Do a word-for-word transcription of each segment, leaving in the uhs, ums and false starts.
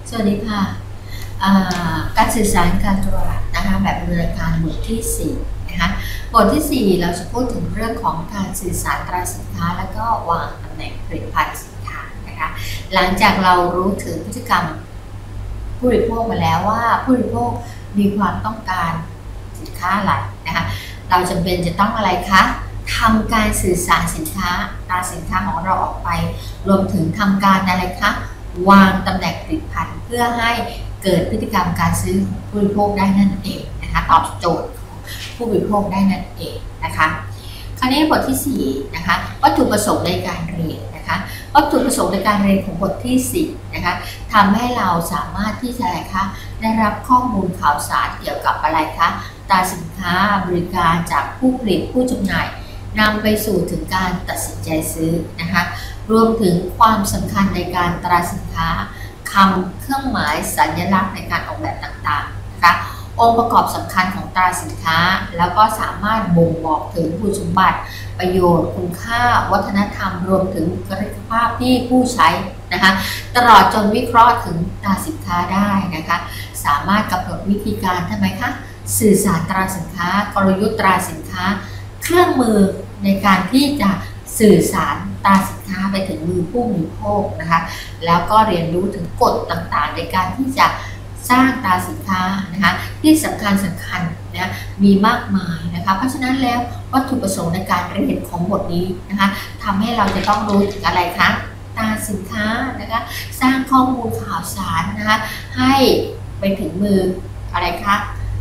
สวัสดีค่ะการสื่อสารการตลาดนะคะแบบดำเนินการบทที่สี่นะคะบทที่สี่เราจะพูดถึงเรื่องของการสื่อสารตราสินค้าและก็วางตำแหน่งผลิตภัณฑ์สินค้านะคะหลังจากเรารู้ถึงพฤติกรรมผู้บริโภคมาแล้วว่าผู้บริโภคมีความต้องการสินค้าอะไรนะคะเราจำเป็นจะต้องอะไรคะทำการสื่อสารสินค้าตราสินค้าของเราออกไปรวมถึงทำการอะไรคะวางตำแหน่งผลิตภัณฑ์เพื่อให้เกิดพฤติกรรมการซื้อของผู้บริโภคได้นั่นเองนะคะตอบโจทย์ของผู้บริโภคได้นั่นเองนะคะคราวนี้บทที่สี่นะคะวัตถุประสงค์ในการเรียนนะคะวัตถุประสงค์ในการเรียนของบทที่สี่นะคะทำให้เราสามารถที่จะอะไรคะได้รับข้อมูลข่าวสารเกี่ยวกับอะไรคะตราสินค้าบริการจากผู้ผลิตผู้จำหน่ายนำไปสู่ถึงการตัดสินใจซื้อนะคะรวมถึงความสำคัญในการตราสินค้าคำเครื่องหมายสัญลักษณ์ในการออกแบบต่างๆนะคะองค์ประกอบสำคัญของตราสินค้าแล้วก็สามารถบ่งบอกถึงคุณสมบัติประโยชน์คุณค่าวัฒนธรรมรวมถึงบุคลิกภาพที่ผู้ใช้นะคะตลอดจนวิเคราะห์ถึงตราสินค้าได้นะคะสามารถกำหนดวิธีการทำไมคะสื่อสารตราสินค้ากลยุทธ์ตราสินค้าเครื่องมือในการที่จะสื่อสารตราสินค้าไปถึงมือผู้บริโภคนะคะแล้วก็เรียนรู้ถึงกฎต่างๆในการที่จะสร้างตราสินค้านะคะที่สำคัญสำคัญนะมีมากมายนะคะเพราะฉะนั้นแล้ววัตถุประสงค์ในการเรียนของบทนี้นะคะทำให้เราจะต้องรู้ถึงอะไรคะตราสินค้านะคะสร้างข้อมูลข่าวสารนะคะให้ไปถึงมืออะไรคะ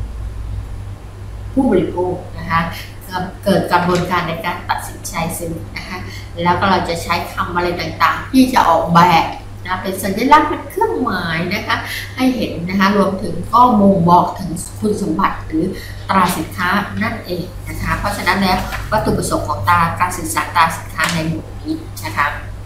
ผู้บริโภคนะคะเกิดกระบวนการในการตัดสินใจซื้อนะคะแล้วก็เราจะใช้คำอะไรต่างๆที่จะออกแบบนะเป็นสัญลักษณ์เป็นเครื่องหมายนะคะให้เห็นนะคะรวมถึงก็บ่งบอกถึงคุณสมบัติหรือตราสินค้านั่นเองนะคะเพราะฉะนั้นแล้ววัตถุประสงค์ของตราการสื่อสารตราสินค้าในหมวดนี้นะคะ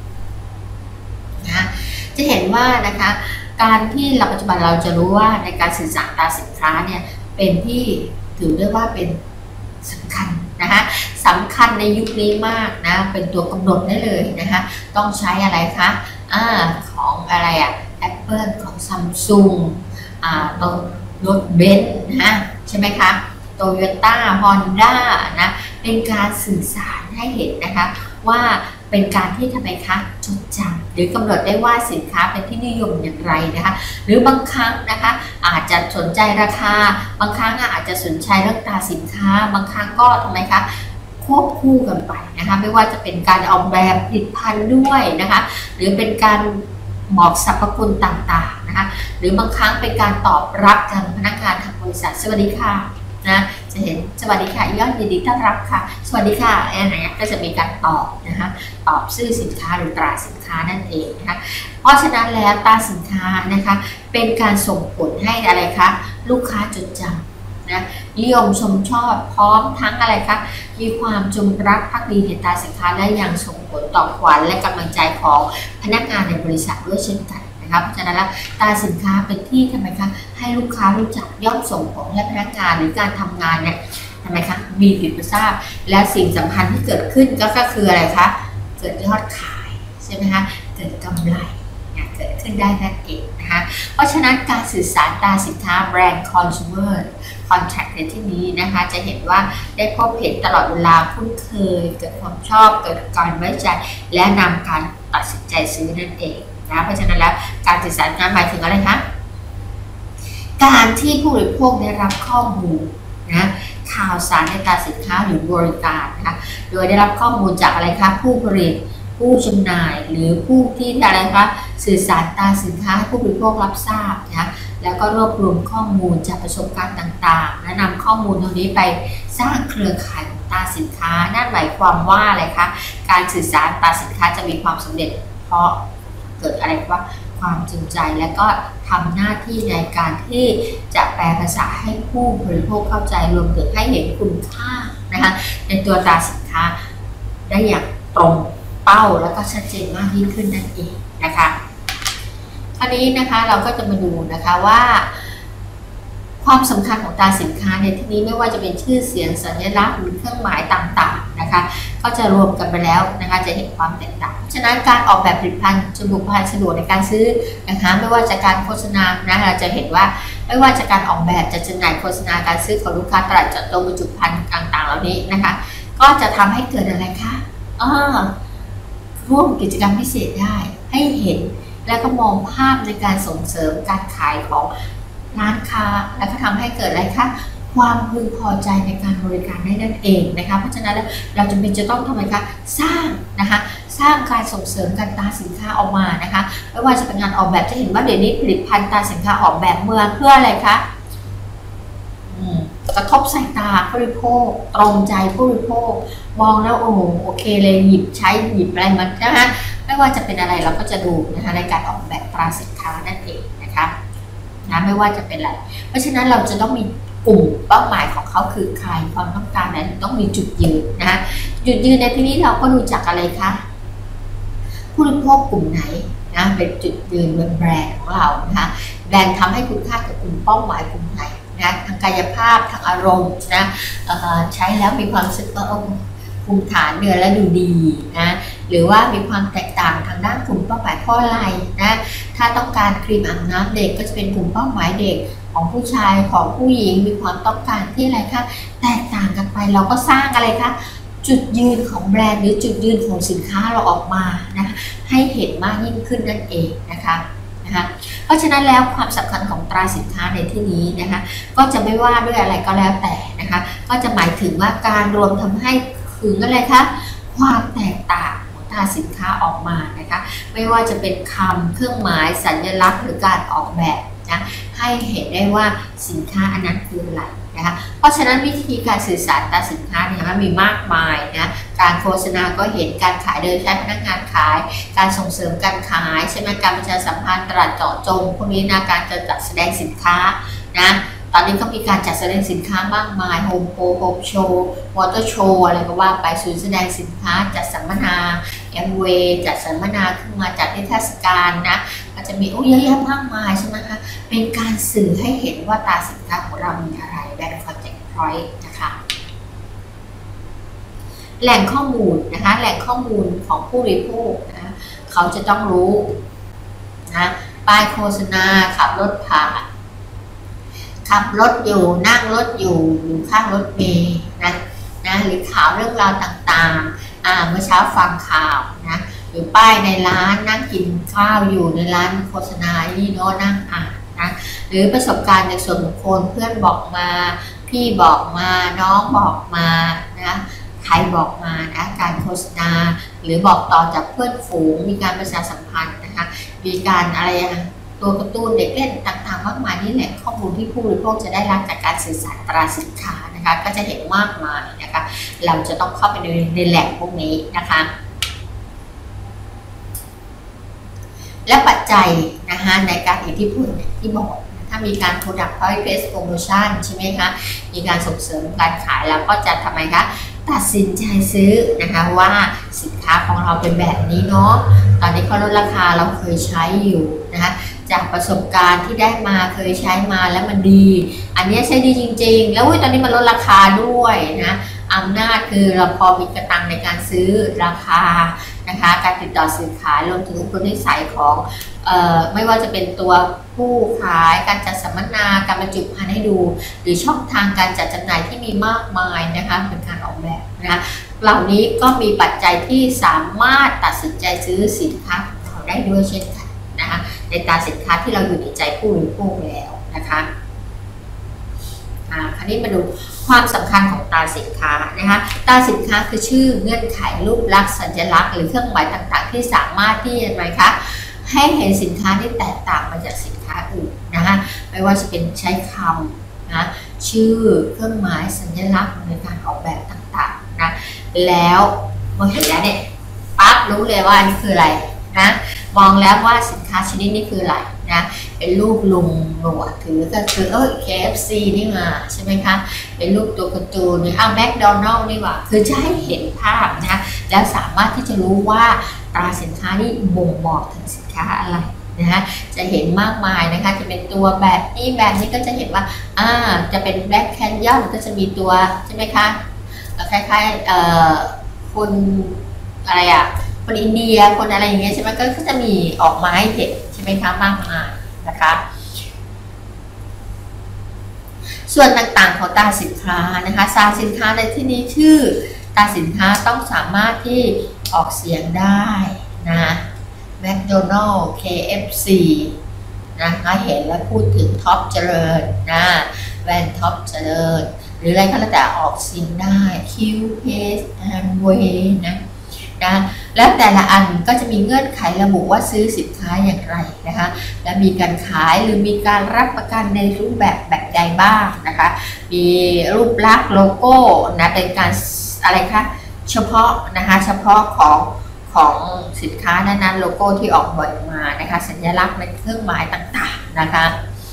นะจะเห็นว่านะคะการที่เราปัจจุบันเราจะรู้ว่าในการสื่อสารตราสินค้าเนี่ยเป็นที่ถือได้ว่าเป็นสำคัญนะคะสำคัญในยุคนี้มากนะเป็นตัวกำหนดได้เลยนะคะต้องใช้อะไรคะอ่าของอะไรอะ Apple ของ Samsung อ่าตัวรถเบนซ์นะใช่ไหมคะ Toyota Honda นะเป็นการสื่อสารให้เห็นนะคะว่าเป็นการที่ทำไมคะจดจำหรือกำหนดได้ว่าสินค้าเป็นที่นิยมอย่างไรนะคะหรือบางครั้งนะคะอาจจะสนใจราคาบางครั้งอาจจะสนใจเรื่องตราสินค้าบางครั้งก็ทำไมคะควบคู่กันไปนะคะไม่ว่าจะเป็นการออกแบบผลิตภัณฑ์ด้วยนะคะหรือเป็นการบอกสรรพคุณต่างๆนะคะหรือบางครั้งเป็นการตอบรับทางพนักงานทางบริษัทสวัสดีค่ะนะจะเห็นสวัสดีค่ะยอดยินดีต้อนรับค่ะสวัสดีค่ะอะไรเงี้ยก็จะมีการตอบนะคะตอบชื่อสินค้าหรือตราสินค้านั่นเองนะคะเพราะฉะนั้นแล้วตราสินค้านะคะเป็นการส่งผลให้อะไรคะลูกค้าจดจำนะนิยมชมชอบพร้อมทั้งอะไรคะมีความจงรักภักดีในตราสินค้าและยังส่งผลต่อขวัญและกำลังใจของพนักงานในบริษัทด้วยเช่นกันเพราะฉะนั้นแล้วตราสินค้าเป็นที่ทำไมคะให้ลูกค้ารู้จักย่อมส่งผลให้พนักงานหรือการทำงานเนี่ยทำไมคะมีประสิทธิภาพและสิ่งสำคัญที่เกิดขึ้นก็คืออะไรคะเกิดยอดขายใช่ไหมคะเกิดกำไรเกิดขึ้นได้นั่นเองนะคะเพราะฉะนั้นการสื่อสารตราสินค้าแบรนด์ consumer contract ในที่นี้นะคะจะเห็นว่าได้พบเห็นตลอดเวลาคุ้นเคยเกิดความชอบเกิดการไว้ใจและนำการตัดสินใจซื้อนั่นเองเพราะฉะนั้นแล้วการสื่อสารงานหมายถึงอะไรคะการที่ผู้บริโภคได้รับข้อมูลนะข่าวสารในตราสินค้าหรือบริการนะคะโดยได้รับข้อมูลจากอะไรคะผู้ผลิตผู้จำหน่ายหรือผู้ที่อะไรคะสื่อสารตราสินค้าให้ผู้บริโภครับทราบนะแล้วก็รวบรวมข้อมูลจากประสบการณ์ต่างๆและนำข้อมูลตรงนี้ไปสร้างเครือข่ายของตราสินค้านั่นหมายความว่าอะไรคะการสื่อสารตราสินค้าจะมีความสำเร็จเพราะเกิดอะไรว่าความจริงใจและก็ทำหน้าที่ในการที่จะแปลภาษาให้ผู้บริโภคเข้าใจรวมถึงให้เห็นคุณค่านะคะในตัวตราสินค้าได้อย่างตรงเป้าแล้วก็ชัดเจนมากยิ่งขึ้นนั่นเองนะคะคราวนี้นะคะเราก็จะมาดูนะคะว่าควความสำคัญของตราสินค้าในที่นี้ไม่ว่าจะเป็นชื่อเสียงสัญลักษณ์หรือเครื่องหมายต่างๆนะคะก็จะรวมกันไปแล้วนะคะจะเห็นความแตกต่างฉะนั้นการออกแบบผลิตภัณฑ์จะบุคคลสะดวกในการซื้อนะคะไม่ว่าจะการโฆษณานะเราจะเห็นว่าไม่ว่าจะการออกแบบจะจำหน่ายโฆษณาการซื้อของลูกค้าตลาดเจาะจงบรรจุภัณฑ์ต่างๆเหล่านี้นะคะก็จะทำให้เกิดอะไรคะอ่าร่วมกิจกรรมพิเศษได้ให้เห็นแล้วก็มองภาพในการส่งเสริมการขายของร้านค้าแล้วก็ทำให้เกิดอะไรคะความพึงพอใจในการบริการได้นั่นเองนะคะเพราะฉะนั้นเราจำเป็นจะต้องทำไมคะสร้างนะคะสร้างการส่งเสริมการตราสินค้าออกมานะคะไม่ว่าจะเป็นงานออกแบบจะเห็นว่าเดี๋ยวนี้ผลิตภัณฑ์ตราสินค้าออกแบบเมืองเพื่ออะไรคะกระทบสายตาผู้บริโภคตรงใจผู้บริโภคมองแล้วโอ้โหโอเคเลยหยิบใช้หยิบอะไรมันนะคะไม่ว่าจะเป็นอะไรเราก็จะดูนะคะในการออกแบบตราสินค้านั่นเองนะคะนะไม่ว่าจะเป็นอะไรเพราะฉะนั้นเราจะต้องมีกลุ่มเป้าหมายของเขาคือใครความต้องการนั้นต้องมีจุดยืนนะคะจุดยืนในที่นี้เราก็ดูจากอะไรคะผู้บริโภคกลุ่มไหนนะเป็นจุดยืนบนแบรนด์ของเรานะคะแบรนด์ทำให้คุณค่ากับกลุ่มเป้าหมายกลุ่มไหนนะทางกายภาพทางอารมณ์นะใช้แล้วมีความรู้สึกว่าภูมิฐานเดือนและดูดีนะหรือว่ามีความแตกต่างทางด้านกลุ่มเป้าหมายข้ออะไรนะถ้าต้องการครีมอาบน้ำเด็กก็จะเป็นกลุ่มเป้าหมายเด็กของผู้ชายของผู้หญิงมีความต้องการที่อะไรคะแตกต่างกันไปเราก็สร้างอะไรคะจุดยืนของแบรนด์หรือจุดยืนของสินค้าเราออกมานะให้เห็นมากยิ่งขึ้นนั่นเองนะคะนะคะเพราะฉะนั้นแล้วความสำคัญของตราสินค้าในที่นี้นะคะก็จะไม่ว่าด้วยอะไรก็แล้วแต่นะคะก็จะหมายถึงว่าการรวมทำให้ถึงอะไรคะความแตกต่างของตราสินค้าออกมานะคะไม่ว่าจะเป็นคำเครื่องหมายสัญลักษณ์หรือการออกแบบนะให้เห็นได้ว่าสินค้าอันนั้นคืออะไรนะคะเพราะฉะนั้นวิธีการสื่อสารตราสินค้าเนี่ยมันมีมากมายนะการโฆษณาก็เห็นการขายโดยใช้พนักงานขายการส่งเสริมการขายใช่ไหมการประชาสัมพันธ์ตลาดเจาะจงพวกนี้นะการจัดแสดงสินค้านะตอนนี้ก็มีการจัดแสดงสินค้ามากมายโฮมโปรโฮมโชว์วอเตอร์โชว์อะไรก็ว่าไปศูนย์แสดงสินค้าจัดสัมมนาแอมเวย์จัดสัมมนาขึ้นมาจัดนิทรรศการนะก็จะมีโอ้เยอะแยะมากมายใช่ไหมคะเป็นการสื่อให้เห็นว่าตราสินค้าของเรามีอะไรแบรนด์คอนแทคพอยต์นะคะแหล่งข้อมูลนะคะแหล่งข้อมูลของผู้บริโภคนะเขาจะต้องรู้นะป้ายโฆษณาขับรถผ่านขับรถอยู่นั่งรถอยู่อยู่ข้างรถเมล์นะนะหรือข่าวเรื่องราวต่างๆอ่าเมื่อเช้าฟังข่าวนะหรือป้ายในร้านนั่งกินข้าวอยู่ในร้านโฆษณาที่โน้นั่งอ่านนะหรือประสบการณ์ในส่วนบุคคลเพื่อนบอกมาพี่บอกมาน้องบอกมานะใครบอกมานะการโฆษณาหรือบอกต่อจากเพื่อนฝูงมีการประชาสัมพันธ์นะคะมีการอะไรตัวการ์ตูนเด็กเล่นต่างๆมากมายนี่แหละข้อมูลที่ผู้บริโภคจะได้รับจากการสื่อสารตราสินค้านะคะก็จะเห็นมากมายนะคะเราจะต้องเข้าไปในในแหล่งพวกนี้นะคะและปัจจัยนะคะในการอิทธิพลที่บอกถ้ามีการ Product Price Promotion ใช่ไหมคะมีการส่งเสริมการขายแล้วก็จะทำไมคะตัดสินใจซื้อนะคะว่าสินค้าของเราเป็นแบบนี้เนาะตอนนี้เขาลดราคาเราเคยใช้อยู่นะคะจากประสบการณ์ที่ได้มาเคยใช้มาแล้วมันดีอันนี้ใช้ดีจริงๆแล้วตอนนี้มันลดราคาด้วยนะอำนาจคือเราพอมีกระตังในการซื้อราคานะคะการติดต่อสื่อขายรวมถึงอุปนิสัยของเอ่อไม่ว่าจะเป็นตัวผู้ขายการจัดสัมมนาการบรรจุภัณฑ์ให้ดูหรือช่องทางการจัดจำหน่ายที่มีมากมายนะคะเป็นการออกแบบนะคะเหล่านี้ก็มีปัจจัยที่สามารถตัดสินใจซื้อสินค้าของเราได้ด้วยเช่นกันนะคะในตราสินค้าที่เราอยู่ในใจผู้บริโภคแล้วนะคะคราวนี้มาดูความสำคัญของตราสินค้านะคะตราสินค้าคือชื่อเงื่อนไขรูปลักษณ์สัญลักษณ์หรือเครื่องหมายต่างๆที่สามารถที่จะไหมคะให้เห็นสินค้าที่แตกต่างมาจากสินค้าอื่นนะคะไม่ว่าจะเป็นใช้คำนะชื่อเครื่องหมายสัญลักษณ์ในการออกแบบต่างๆนะแล้วเมื่อเห็นแล้วเนี่ยปั๊บรู้เลยว่าอันนี้คืออะไรนะมองแล้วว่าสินค้าชนิดนี้คืออะไรนะเป็นรูปลุงหนวดถือก็คือเออ เค เอฟ ซี นี่มาใช่ไหมคะเป็นรูปตัวการ์ตูนนี่อ้าวแมคโดนัลด์นี่ว่าคือจะให้เห็นภาพนะแล้วสามารถที่จะรู้ว่าตราสินค้านี่บ่งบอกถึงสินค้าอะไรนะคะจะเห็นมากมายนะคะจะเป็นตัวแบบนี้แบบนี้ก็จะเห็นว่าอ่าจะเป็นแบล็กแคนยอนก็จะมีตัวใช่ไหมคะคล้ายๆเอ่อคนอะไรอ่ะคนอินเดียคนอะไรอย่างเงี้ยใช่ไหมก็จะมีออกมาให้เห็นใช่ไหมคะมากมายนะคะส่วนต่างๆของตาสินค้านะคะตาสินค้าในที่นี้ชื่อตาสินค้าต้องสามารถที่ออกเสียงได้นะแมคโดนัลด์ เค เอฟ ซี นะคะเห็นแล้วพูดถึงท็อปเจริญนะแวนท็อปเจริญหรืออะไรก็แล้วแต่ออกเสียงได้ Q Pace and Way นะนะแล้วแต่ละอันก็จะมีเงื่อนไขระบุว่าซื้อสินค้าอย่างไรนะคะและมีการขายหรือมีการรับประกันในรูปแบบแบบใดบ้างนะคะมีรูปลักษณ์โลโก้นะเป็นการอะไรคะเฉพาะนะคะเฉพาะของของสินค้านั้นๆโลโก้ที่ออกแบบมานะคะสัญลักษณ์ในเครื่องหมายต่างๆนะคะ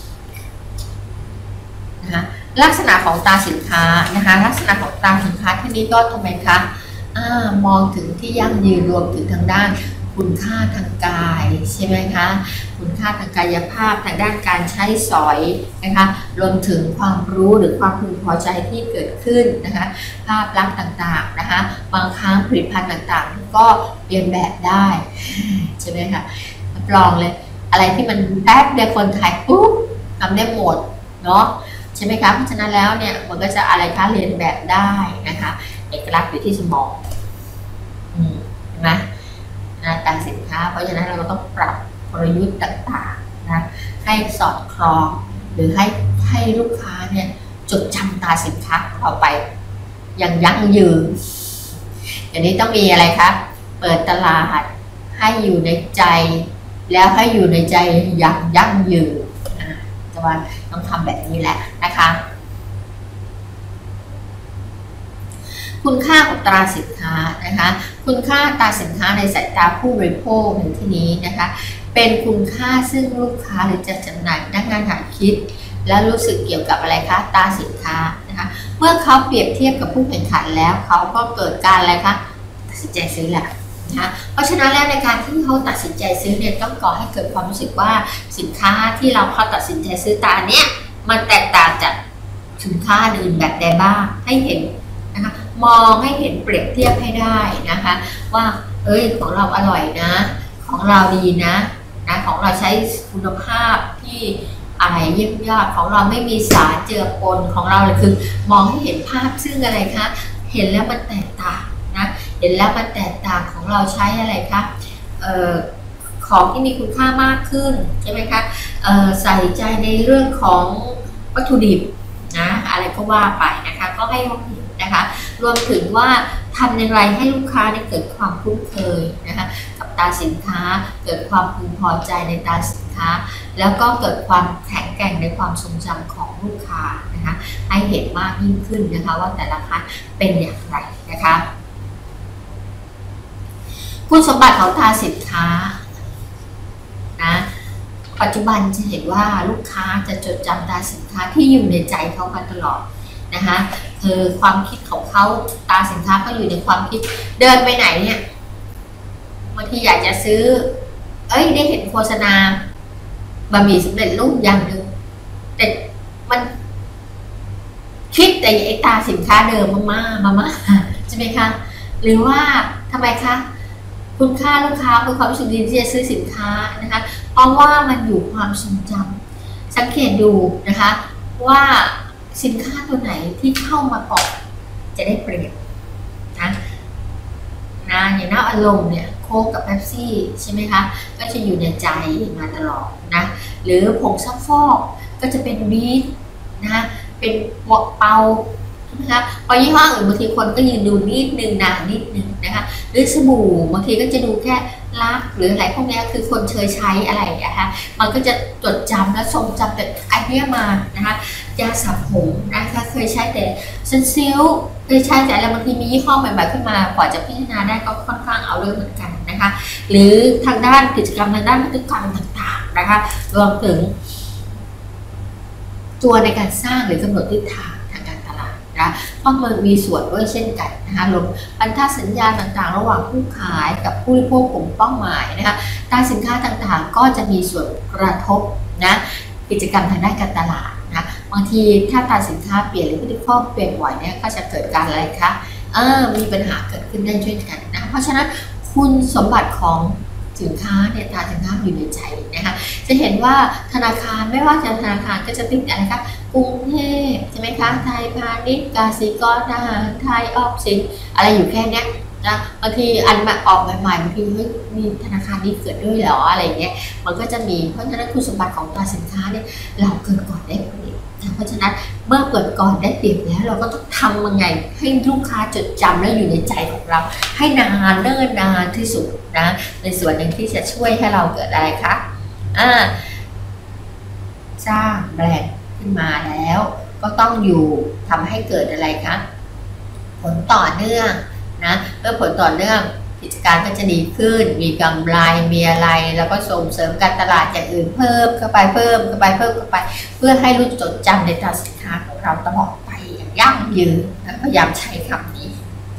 นะคะลักษณะของตาสินค้านะคะลักษณะของตาสินค้าที่นี้ก็ทำไมคะมองถึงที่ยั่งยืนรวมถึงทางด้านคุณค่าทางกายใช่ไหมคะคุณค่าทางกายภาพทางด้านการใช้สอยนะคะรวมถึงความรู้หรือความพึงพอใจที่เกิดขึ้นนะคะภาพลักษณ์ต่างๆนะคะบางครั้งผลิตภัณฑ์ต่างๆก็เปลี่ยนแบบได้ใช่ไหมคะรับรองเลยอะไรที่มันแป๊บเดียวคนขายปุ๊บทำได้หมดเนาะใช่ไหมคะเพราะฉะนั้นแล้วเนี่ยมันก็จะอะไรคะเรียนแบบได้นะคะเอกลักษณ์อยู่ที่สมองอืมเห็นไหมนะตาสินค้าเพราะฉะนั้นเราก็ต้องปรับกลยุทธ์ต่างๆนะให้สอดคล้องหรือให้ให้ลูกค้าเนี่ยจดจำตาสินค้าของเราไปอย่างยั่งยืนอย่างนี้ต้องมีอะไรครับเปิดตลาดให้อยู่ในใจแล้วให้อยู่ในใจอย่างยั่งยืนนะแต่ว่าต้องทำแบบนี้แหละนะคะคุณค่าของตราสินค้านะคะคุณค่าตราสินค้าในสายตาผู้บริโภคในที่นี้นะคะเป็นคุณค่าซึ่งลูกค้าหรือจะจำหน่ายพนักงานหาคิดและรู้สึกเกี่ยวกับอะไรคะตราสินค้านะคะเมื่อเขาเปรียบเทียบกับผู้แข่งขันแล้วเขาก็เกิดการอะไรคะตัดสินใจซื้อแหละนะเพราะฉะนั้นแล้วในการที่เขาตัดสินใจซื้อเนี่ยต้องก่อให้เกิดความรู้สึกว่าสินค้าที่เราเขาตัดสินใจซื้อตาเนี้ยมันแตกต่างจากสินค้าอื่นแบบใดบ้างให้เห็นนะคะมองให้เห็นเปรียบเทียบให้ได้นะคะว่าเอ้ยของเราอร่อยนะของเราดีนะนะของเราใช้คุณภาพที่อะไรเยี่ยมยอดของเราไม่มีสารเจือปนของเราเลยคือมองให้เห็นภาพซึ่งอะไรคะเห็นแล้วมันแตกต่างนะเห็นแล้วมันแตกต่างของเราใช้อะไรคะเอ่อของที่มีคุณค่ามากขึ้นใช่ไหมคะเอ่อใส่ใจในเรื่องของวัตถุดิบนะอะไรก็ว่าไปนะคะก็ให้เราเห็นนะคะรวมถึงว่าทำอย่างไรให้ลูกค้าได้เกิดความคุ้นเคยนะคะกับตาสินค้าเกิดความพึงพอใจในตาสินค้าแล้วก็เกิดความแข็งแกร่งในความทรงจำของลูกค้านะคะให้เห็นมากยิ่งขึ้นนะคะว่าแต่ละครั้งเป็นอย่างไรนะคะคุณสมบัติของตาสินค้านะปัจจุบันจะเห็นว่าลูกค้าจะจดจำตาสินค้าที่อยู่ในใจเขามาตลอดนะคะคือความคิดของเขาตาสินค้าก็อยู่ในความคิดเดินไปไหนเนี่ยบางทีอยากจะซื้อเอ้ยได้เห็นโฆษณาบะหมี่สำเร็จรูปอย่างหนึ่งแต่มันคิดแต่ไอ้ตาสินค้าเดิมมาม่ามาม่าใช่ไหมคะหรือว่าทำไมคะคุณค่าลูกค้าคือความรู้สึกดีที่จะซื้อสินค้านะคะเพราะว่ามันอยู่ความทรงจำสังเกตดูนะคะว่าสินค้าตัวไหนที่เข้ามาก่อนจะได้เปรียบนะนะอย่างน้าอารมณ์เนี่ยโค้กกับเป๊ปซี่ใช่ไหมคะก็จะอยู่ในใจมาตลอดนะหรือผงซักฟอกก็จะเป็นบีทนะเป็นวอกเปาใช่ไหมคะพอยี่ห้ออื่นบางทีคนก็ยืนดูนิดนึงนานนิดนึงนะคะหรือสบู่บางทีก็จะดูแค่ลักหรืออะไรพวกนี้คือคนเคยใช้อะไรนะคะมันก็จะจดจำและทรงจำแต่ไอเดียมานะคะยาสระผมนะคะเคยใช้แต่เซนซิลเคยใช้แต่แล้วบางทีมียี่ห้อใหม่ๆขึ้นมากว่าจะพิจารณาได้ก็ค่อนข้างเอาเรื่องเหมือนกันนะคะหรือทางด้านกิจกรรมทางด้านพฤติกรรมต่างๆนะคะรวมถึงตัวในการสร้างหรือกำหนดทิศทางทางการตลาดนะเพราะมันมีส่วนด้วยเช่นกันนะคะรวมพันธสัญญาต่างๆระหว่างผู้ขายกับผู้บริโภคกลุ่มเป้าหมายนะคะตราสินค้าต่างๆก็จะมีส่วนกระทบนะกิจกรรมทางด้านการตลาดนะบางทีถ้าตราสินค้าเปลี่ยนหรือพฤติกรรมเปลี่ยนบ่อยเนี่ยก็จะเกิดการอะไรคะเออมีปัญหาเกิดขึ้นได้เช่นกันนะเพราะฉะนั้นคุณสมบัติของสินค้าเนี่ยตราสินค้าอยู่ในใจนะคะจะเห็นว่าธนาคารไม่ว่าจะธนาคารก็จะติดอะไรคะกรุงเทพใช่ไหมคะไทยพาณิชย์กสิกรทหารไทยออมสินอะไรอยู่แค่นี้นะบางทีอันมาออกใหม่ๆบางทีเฮ้ยมีธนาคารนี้เกิดด้วยเหรออะไรเงี้ยมันก็จะมีเพราะฉะนั้นคุณสมบัติของตราสินค้าเนี่ยเราเกิดก่อนได้เปรียบเพราะฉะนั้นเมื่อเกิดก่อนได้เปรียบแล้วเราก็ต้องทำยังไงให้ลูกค้าจดจำและอยู่ในใจของเราให้นานเนิ่นนานที่สุดนะในส่วนหนึ่งที่จะช่วยให้เราเกิดอะไรคะอ่าสร้างแบรนด์ขึ้นมาแล้วก็ต้องอยู่ทำให้เกิดอะไรคะผลต่อเนื่องนะเมื่อผลต่อเนื่องกิจการก็จะดีขึ้นมีกำไรมีอะไรแล้วก็ส่งเสริมการตลาดอย่างอื่นเพิ่มเข้าไปเพิ่มเข้าไปเพิ่มเข้าไปเพื่อให้รู้จดจำในตราสินค้าของเราตลอดไปอย่างยั่งยืนนะพยายามใช้คำนี้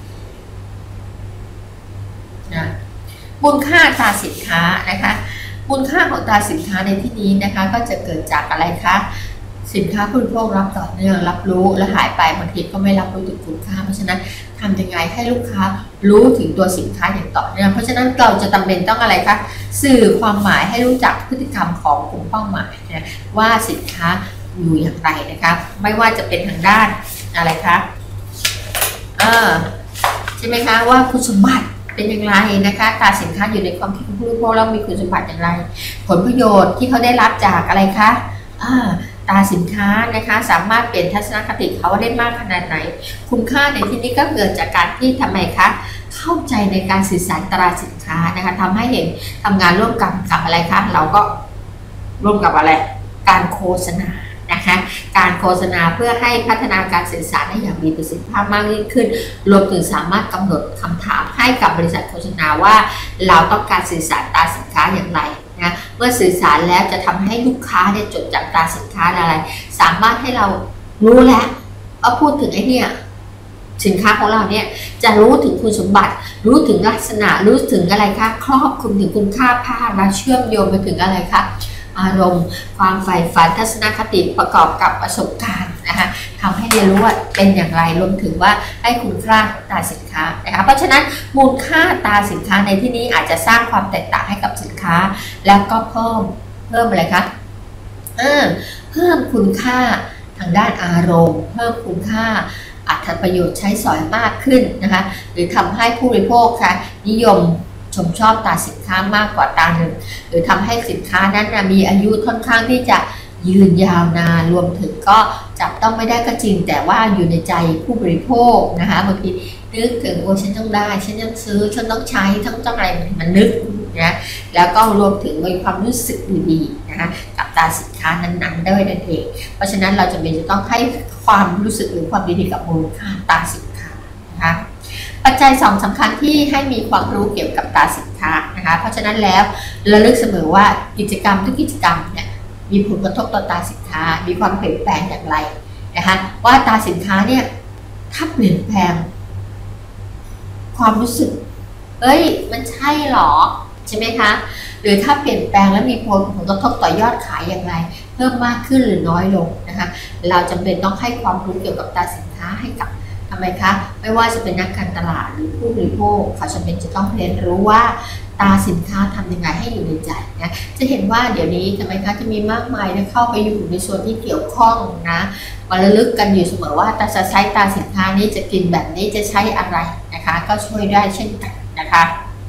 นะมูลค่าตราสินค้านะคะมูลค่าของตราสินค้าในที่นี้นะคะก็จะเกิดจากอะไรคะสินค้าผู้บริโภครับต่อเนื่องรับรู้และหายไปบางทีก็ไม่รับรู้ถึงคุณค่าเพราะฉะนั้นทำยังไงให้ลูกค้ารู้ถึงตัวสินค้าอย่างต่อเนื่องเพราะฉะนั้นเราจะจำเป็นต้องอะไรคะสื่อความหมายให้รู้จักพฤติกรรมของกลุ่มเป้าหมายนะว่าสินค้าอยู่อย่างไรนะคะไม่ว่าจะเป็นทางด้านอะไรคะเออใช่ไหมคะว่าคุณสมบัติเป็นอย่างไรนะคะตราสินค้าอยู่ในความคิดของผู้บริโภคแล้วมีคุณสมบัติอย่างไรผลประโยชน์ที่เขาได้รับจากอะไรคะอ่าตราสินค้านะคะสามารถเปลี่ยนทัศนคติเขาได้มากขนาดไหนคุณค่าในที่นี้ก็เกิดจากการที่ทำไมคะเข้าใจในการสื่อสารตราสินค้านะคะทำให้เห็นทำงานร่วมกันกับอะไรคะเราก็ร่วมกับอะไรการโฆษณานะคะการโฆษณาเพื่อให้พัฒนาการสื่อสารได้อย่างมีประสิทธิภาพมากยิ่งขึ้นรวมถึงสามารถกำหนดคำถามให้กับบริษัทโฆษณาว่าเราต้องการสื่อสารตราสินค้าอย่างไรนะเมื่อสื่อสารแล้วจะทำให้ลูกค้าเนี่ยจดจำตราสินค้าอะไรสามารถให้เรารู้แล้วว่าพูดถึงไอ้เนี่ยสินค้าของเราเนี่ยจะรู้ถึงคุณสมบัติรู้ถึงลักษณะรู้ถึงอะไรคะครอบคลุมถึงคุณค่าภาพและเชื่อมโยงไปถึงอะไรคะอารมณ์ความใฝ่ฝันทัศนคติประกอบกับประสบการณ์นะคะทำให้เรียนรู้ว่าเป็นอย่างไรรวมถึงว่าให้คุณค่าตราสินค้านะคะเพราะฉะนั้นมูลค่าตราสินค้าในที่นี้อาจจะสร้างความแตกต่างให้กับสินค้าแล้วก็เพิ่มเพิ่มอะไรคะเออเพิ่มคุณค่าทางด้านอารมณ์เพิ่มคุณค่าอรรถประโยชน์ใช้สอยมากขึ้นนะคะหรือทำให้ผู้บริโภคค่ะนิยมชมชอบตราสินค้ามากกว่าตราหนึ่งหรือทำให้สินค้านั้นมีอายุค่อนข้างที่จะยืนยาวนานรวมถึงก็จับต้องไม่ได้ก็จริงแต่ว่าอยู่ในใจผู้บริโภคนะคะบางทีนึกถึงโอ้ฉันต้องได้ฉันต้องซื้อฉันต้องใช้ทั้งต้องอะไรมันนึกนะแล้วก็รวมถึงมีความรู้สึกดีๆนะคะกับตราสินค้านั้นๆด้วยนั่นเองเพราะฉะนั้นเราจำเป็นจะต้องให้ความรู้สึกหรือความดีๆกับมูลค่าตราสินค้านะคะปัจจัยสองสำคัญที่ให้มีความรู้เกี่ยวกับตราสินค้านะคะเพราะฉะนั้นแล้วระลึกเสมอว่ากิจกรรมทุกกิจกรรมเนี่ยมีผลกระทบต่อตราสินค้ามีความเปลี่ยนแปลงอย่างไรนะคะว่าตราสินค้าเนี่ยถ้าเปลี่ยนแปลงความรู้สึกเอ้ยมันใช่หรอใช่ไหมคะหรือถ้าเปลี่ยนแปลงแล้วมีผลผลกระทบต่อยอดขายอย่างไรเพิ่มมากขึ้นหรือน้อยลงนะคะเราจำเป็นต้องให้ความรู้เกี่ยวกับตราสินค้าให้กับทำไมคะไม่ว่าจะเป็นนักการตลาดหรือผู้บริโภคเขาจำเป็นจะต้องเรียนรู้ว่าตราสินค้าทำยังไงให้อยู่ในใจนะจะเห็นว่าเดี๋ยวนี้ทำไมคะจะมีมากมายนะเข้าไปอยู่ในส่วนที่เกี่ยวข้องนะมาระลึกกันอยู่เสมอว่าตาจะใช้ตราสินค้านี้จะกินแบบนี้จะใช้อะไรนะคะก็ช่วยได้เช่นกันนะคะ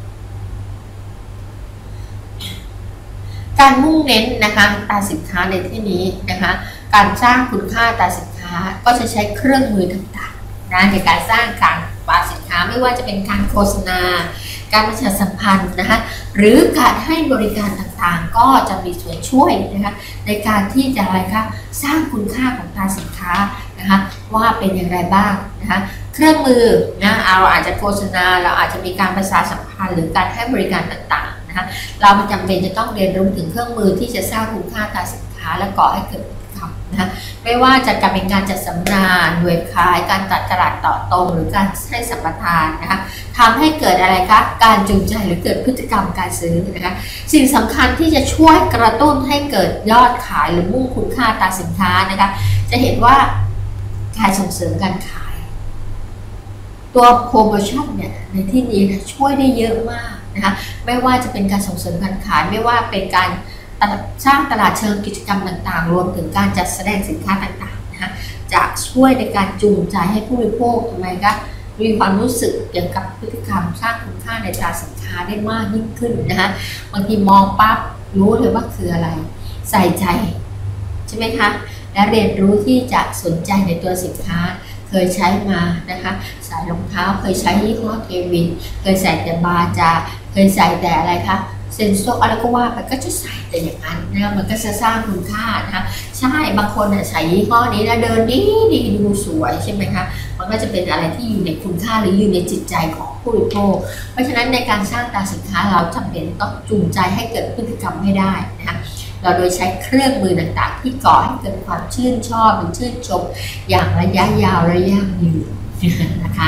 การมุ่งเน้นนะคะตราสินค้าในที่นี้นะคะการสร้างคุณค่าตราสินค้าก็จะใช้เครื่องมือต่างๆนะในการสร้างการตราสินค้าไม่ว่าจะเป็นการโฆษณาการประชาสัมพันธ์นะคะหรือการให้บริการต่างๆก็จะมีส่วนช่วยนะคะในการที่จะอะไรคะสร้างคุณค่าของตราสินค้านะคะว่าเป็นอย่างไรบ้างนะคะเครื่องมือนะเราอาจจะโฆษณาเราอาจจะมีการประชาสัมพันธ์หรือการให้บริการต่างๆนะคะเราจำเป็นจะต้องเรียนรู้ถึงเครื่องมือที่จะสร้างคุณค่าตราสินค้าค้าและก่อให้เกิดพฤติกรรมนะไม่ว่าจะการเป็นการจัดสัมมนาหน่วยขายการตัดตลาดต่อตรงหรือการให้สัมปทานนะคะทำให้เกิดอะไรคะการจูงใจหรือเกิดพฤติกรรมการซื้อนะคะสิ่งสำคัญที่จะช่วยกระตุ้นให้เกิดยอดขายหรือมุ่งคุณค่าตราสินค้านะคะจะเห็นว่าการส่งเสริมการขายตัวโปรโมชั่นเนี่ยในที่นี้นะช่วยได้เยอะมากนะคะไม่ว่าจะเป็นการส่งเสริมการขายไม่ว่าเป็นการสร้างตลาดเชิงกิจกรรมต่างๆรวมถึงการจัดแสดงสินค้าต่างๆนะคะจะช่วยในการจูงใจให้ผู้บริโภคทำไมคะมีความรู้สึกเกี่ยวกับพฤติกรรมสร้างคุณค่าในตราสินค้าได้มากยิ่งขึ้นนะคะบางทีมองปั๊บรู้เลยว่าคืออะไรใส่ใจใช่ไหมคะและเรียนรู้ที่จะสนใจในตัวสินค้าเคยใช้มานะคะใส่รองเท้าเคยใช้ยี่ห้อเควินเคยใส่แต่บาจาเคยใส่แต่อะไรคะเซนโซอะไรก็ว่าไปก็จะใส่แต่อย่างนั้นนะมันก็จะสร้างคุณค่านะคะใช่บางคนเนี่ยใส่ยี่ห้อนี้แล้วเดินดีดีดูสวยใช่ไหมคะมันก็จะเป็นอะไรที่อยู่ในคุณค่าหรืออยู่ในจิตใจของผู้บริโภคเพราะฉะนั้นในการสร้างตราสินค้าเราจำเป็นต้องจูงใจให้เกิดพฤติกรรมให้ได้นะคะเราโดยใช้เครื่องมือต่างๆที่ก่อให้เกิดความชื่นชอบหรือชื่นชมอย่างระยะยาวระยะยืนนะคะ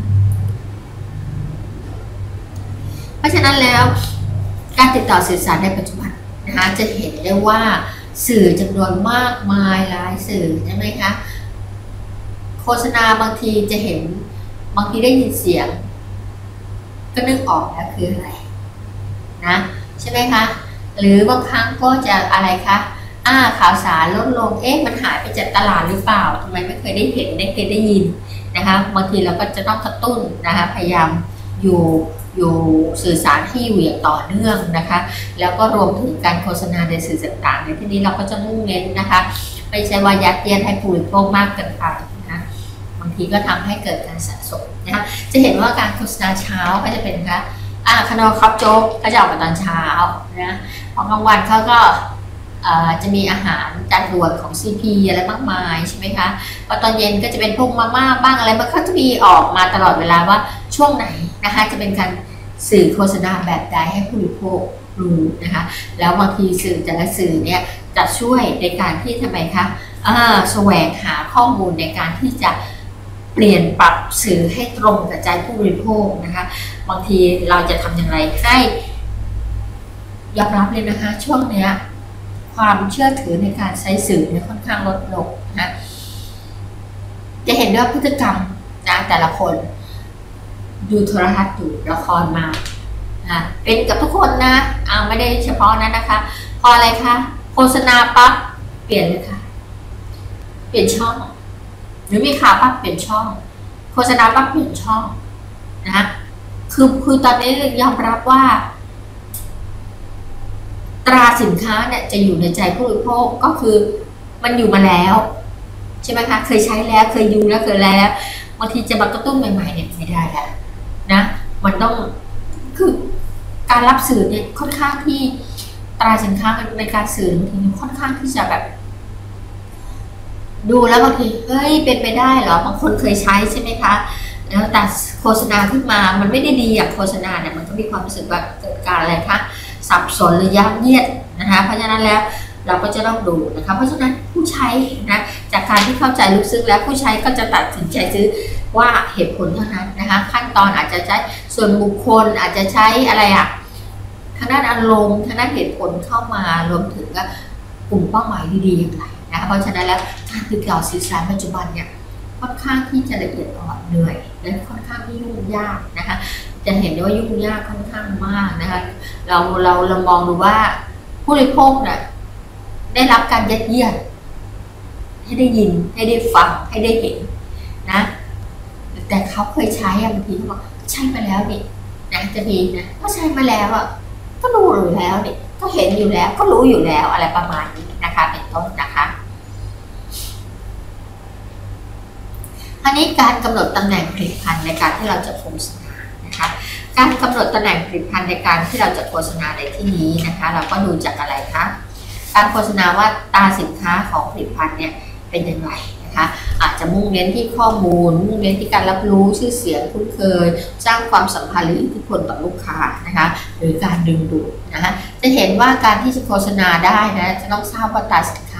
เพราะฉะนั้นแล้วการติดต่อสื่อสารในปัจจุบันนะคะจะเห็นได้ว่าสื่อจำนวนมากมายหลายสื่อใช่ไหมคะโฆษณาบางทีจะเห็นบางทีได้ยินเสียงก็นึกออกแล้วคืออะไรนะใช่ไหมคะหรือบางครั้งก็จะอะไรคะอ่าข่าวสารลดลงเอ๊ะมันหายไปจากตลาดหรือเปล่าทำไมไม่เคยได้เห็นไม่เคยได้ยินนะคะบางทีเราก็จะต้องกระตุ้นนะคะพยายามอยู่อยู่สื่อสารที่อยู่อย่างต่อเนื่องนะคะแล้วก็รวมถึงการโฆษณาในสื่อต่างๆในที่นี้เราก็จะมุ่งเน้นนะคะไม่ใช่ว่ายัดเยียดให้ผู้บริโภคมากเกินไปนะบางทีก็ทำให้เกิดการสะสมนะคะจะเห็นว่าการโฆษณาเช้าก็จะเป็นคะอ่าคณะครับโจ๊กก็จะออกมาตอนเช้านะพอกลางวันเขาก็จะมีอาหารจานด่วนของ ซี พี อะไรมากมายใช่ไหมคะพอตอนเย็นก็จะเป็นพวกมาม่าบ้างอะไรมันก็จะมีออกมาตลอดเวลาว่าช่วงไหนนะคะจะเป็นการสื่อโฆษณาแบบใดให้ผู้บริโภครู้นะคะแล้วบางทีสื่อแต่ละสื่อเนี่ยจะช่วยในการที่ทำไมคะแสวงหาข้อมูลในการที่จะเปลี่ยนปรับสื่อให้ตรงกับใจผู้บริโภคนะคะบางทีเราจะทำอย่างไรให้ยอมรับเลยนะคะช่วงเนี้ยความเชื่อถือในการใช้สื่อเนี่ยค่อนข้างลดลงนะจะเห็นว่าพฤติกรรมนะแต่ละคนดูโทรทัศน์ดูละครมานะเป็นกับทุกคนนะเอาไม่ได้เฉพาะนั้นนะคะพออะไรคะโฆษณาปั๊บเปลี่ยนเลยค่ะเปลี่ยนช่องหรือมีข่าวปั๊บเปลี่ยนช่องโฆษณาปั๊บเปลี่ยนช่องนะคือคือตอนนี้ยอมรับว่าตราสินค้าเนี่ยจะอยู่ในใจผู้บริโภคก็คือมันอยู่มาแล้วใช่ไหมคะเคยใช้แล้วเคยดูแล้วเคยแล้วบางทีจะมากระตุ้นใหม่ๆเนี่ยไม่ได้แล้วนะมันต้องคือการรับสื่อเนี่ยค่อนข้างที่ตราสินค้าในการสื่อบางทีค่อนข้างที่จะแบบดูแล้วบางทีเฮ้ยเป็นไปได้เหรอบางคนเคยใช้ใช่ไหมคะแล้วแต่โฆษณาขึ้นมามันไม่ได้ดีอย่างโฆษณาเนี่ยมันก็มีความรู้สึกว่าเกิดการอะไรคะสับสนหรือยัดเยียดนะคะเพราะฉะนั้นแล้วเราก็จะต้องดูนะคะเพราะฉะนั้นผู้ใช้นะจากการที่เข้าใจลึกซึ้งแล้วผู้ใช้ก็จะตัดสินใจซื้อว่าเหตุผลเท่านั้นนะคะขั้นตอนอาจจะใช้ส่วนบุคคลอาจจะใช้อะไรอะทางด้านอารมณ์ทางด้านเหตุผลเข้ามารวมถึงกลุ่มเป้าหมายดีๆอย่างไรนะคะเพราะฉะนั้นแล้วการติดต่อสื่อสารปัจจุบันเนี่ยค่อนข้างที่จะละเอียดอ่อนเหนื่อยและค่อนข้างที่ยุ่งยากนะคะจะเห็นได้ว่ายุ่งยากค่อนข้างมากนะคะเราเราเรามองดูว่าผู้บริโภคเนี่ยได้รับการยัดเยียดให้ได้ยินให้ได้ฟังให้ได้เห็นนะแต่เขาเคยใช้บางทีเขาบอกใช้มาแล้วนี่นะจะมีนะก็ใช้มาแล้วอ่ะก็รู้อยู่แล้วนี่ก็เห็นอยู่แล้วก็รู้อยู่แล้วอะไรประมาณนี้นะคะเป็นต้นนะคะอันนี้การกำหนดตำแหน่งผลิตภัณฑ์ในการที่เราจะโฆษณานะคะการกำหนดตำแหน่งผลิตภัณฑ์ในการที่เราจะโฆษณาในที่นี้นะคะเราก็ดูจากอะไรคะการโฆษณาว่าตราสินค้าของผลิตภัณฑ์เนี่ยเป็นอย่างไรนะคะอาจจะมุ่งเน้นที่ข้อมูลมุ่งเน้นที่การรับรู้ชื่อเสียงคุ้นเคยสร้างความสัมพันธ์หรืออิทธิพลต่อลูกค้านะคะหรือการดึงดูดนะคะจะเห็นว่าการที่จะโฆษณาได้นะจะต้องทราบว่าตราสินค้า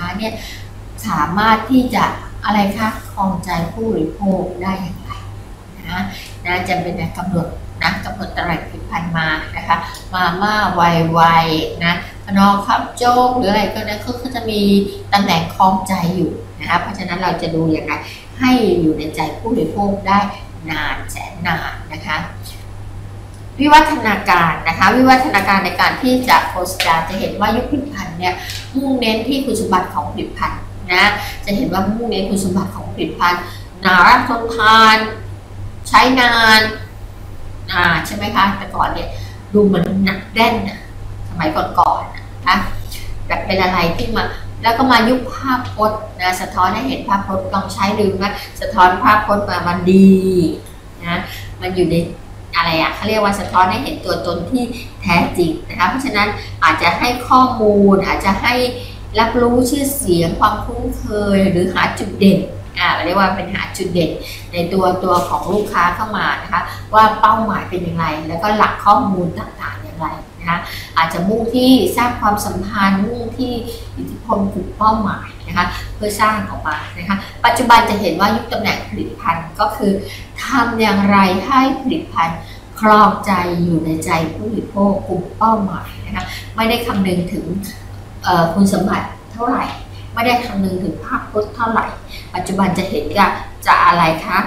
เนี่ยสามารถที่จะอะไรคะครองใจผู้บริโภคได้อย่างไรนะนะจะเป็นการกำหนดนะกำหนดตลาดผลิตภัณฑ์มานะคะมาม่าไวๆนะขนมครับโจ๊กหรืออะไรก็นะเขาก็จะมีตำแหน่งครองใจอยู่นะคะเพราะฉะนั้นเราจะดูอย่างไรให้อยู่ในใจผู้บริโภคได้นานแสนนานนะคะวิวัฒนาการนะคะวิวัฒนาการในการที่จะโฆษณาจะเห็นว่ายุคผลิตภัณฑ์เนี่ยมุ่งเน้นที่คุณสมบัติของผลิตภัณฑ์นะจะเห็นว่ามุ่งเน้นคุณสมบัติของผลิตภัณฑ์หนาทนทานใช้นานอ่าใช่ไหมคะแต่ก่อนเนี่ยดูเหมือนหนักแน่นนะสมัยก่อนๆนะคะแบบเป็นอะไรที่มาแล้วก็มายุคภาพพจน์นะสะท้อนให้เห็นภาพพจน์ลองใช้ดูนะสะท้อนภาพพจน์มามันดีนะมันอยู่ในอะไรอะเขาเรียกว่าสะท้อนให้เห็นตัวตนที่แท้จริงนะคะเพราะฉะนั้นอาจจะให้ข้อมูลอาจจะให้รับรู้ชื่อเสียงความคุ้นเคยหรือหาจุดเด่นอ่าเรียกว่าเป็นหาจุดเด่นในตัวตัวของลูกค้าเข้ามานะคะว่าเป้าหมายเป็นอย่างไรแล้วก็หลักข้อมูลต่างๆอย่างไรนะคะอาจจะมุ่งที่สร้างความสัมพันธ์มุ่งที่อิทธิพลกลุ่มเป้าหมายนะคะเพื่อสร้างออกมานะคะปัจจุบันจะเห็นว่ายุคตำแหน่งผลิตภัณฑ์ก็คือทำอย่างไรให้ผลิตภัณฑ์ครองใจอยู่ในใจผู้บริโภคกลุ่มเป้าหมายนะคะไม่ได้คำนึงถึงคุณสมบัติเท่าไหร่ไม่ได้คำนึงถึงภาพพจน์เท่าไหร่ปัจจุบันจะเห็นว่าจะอะไรคะ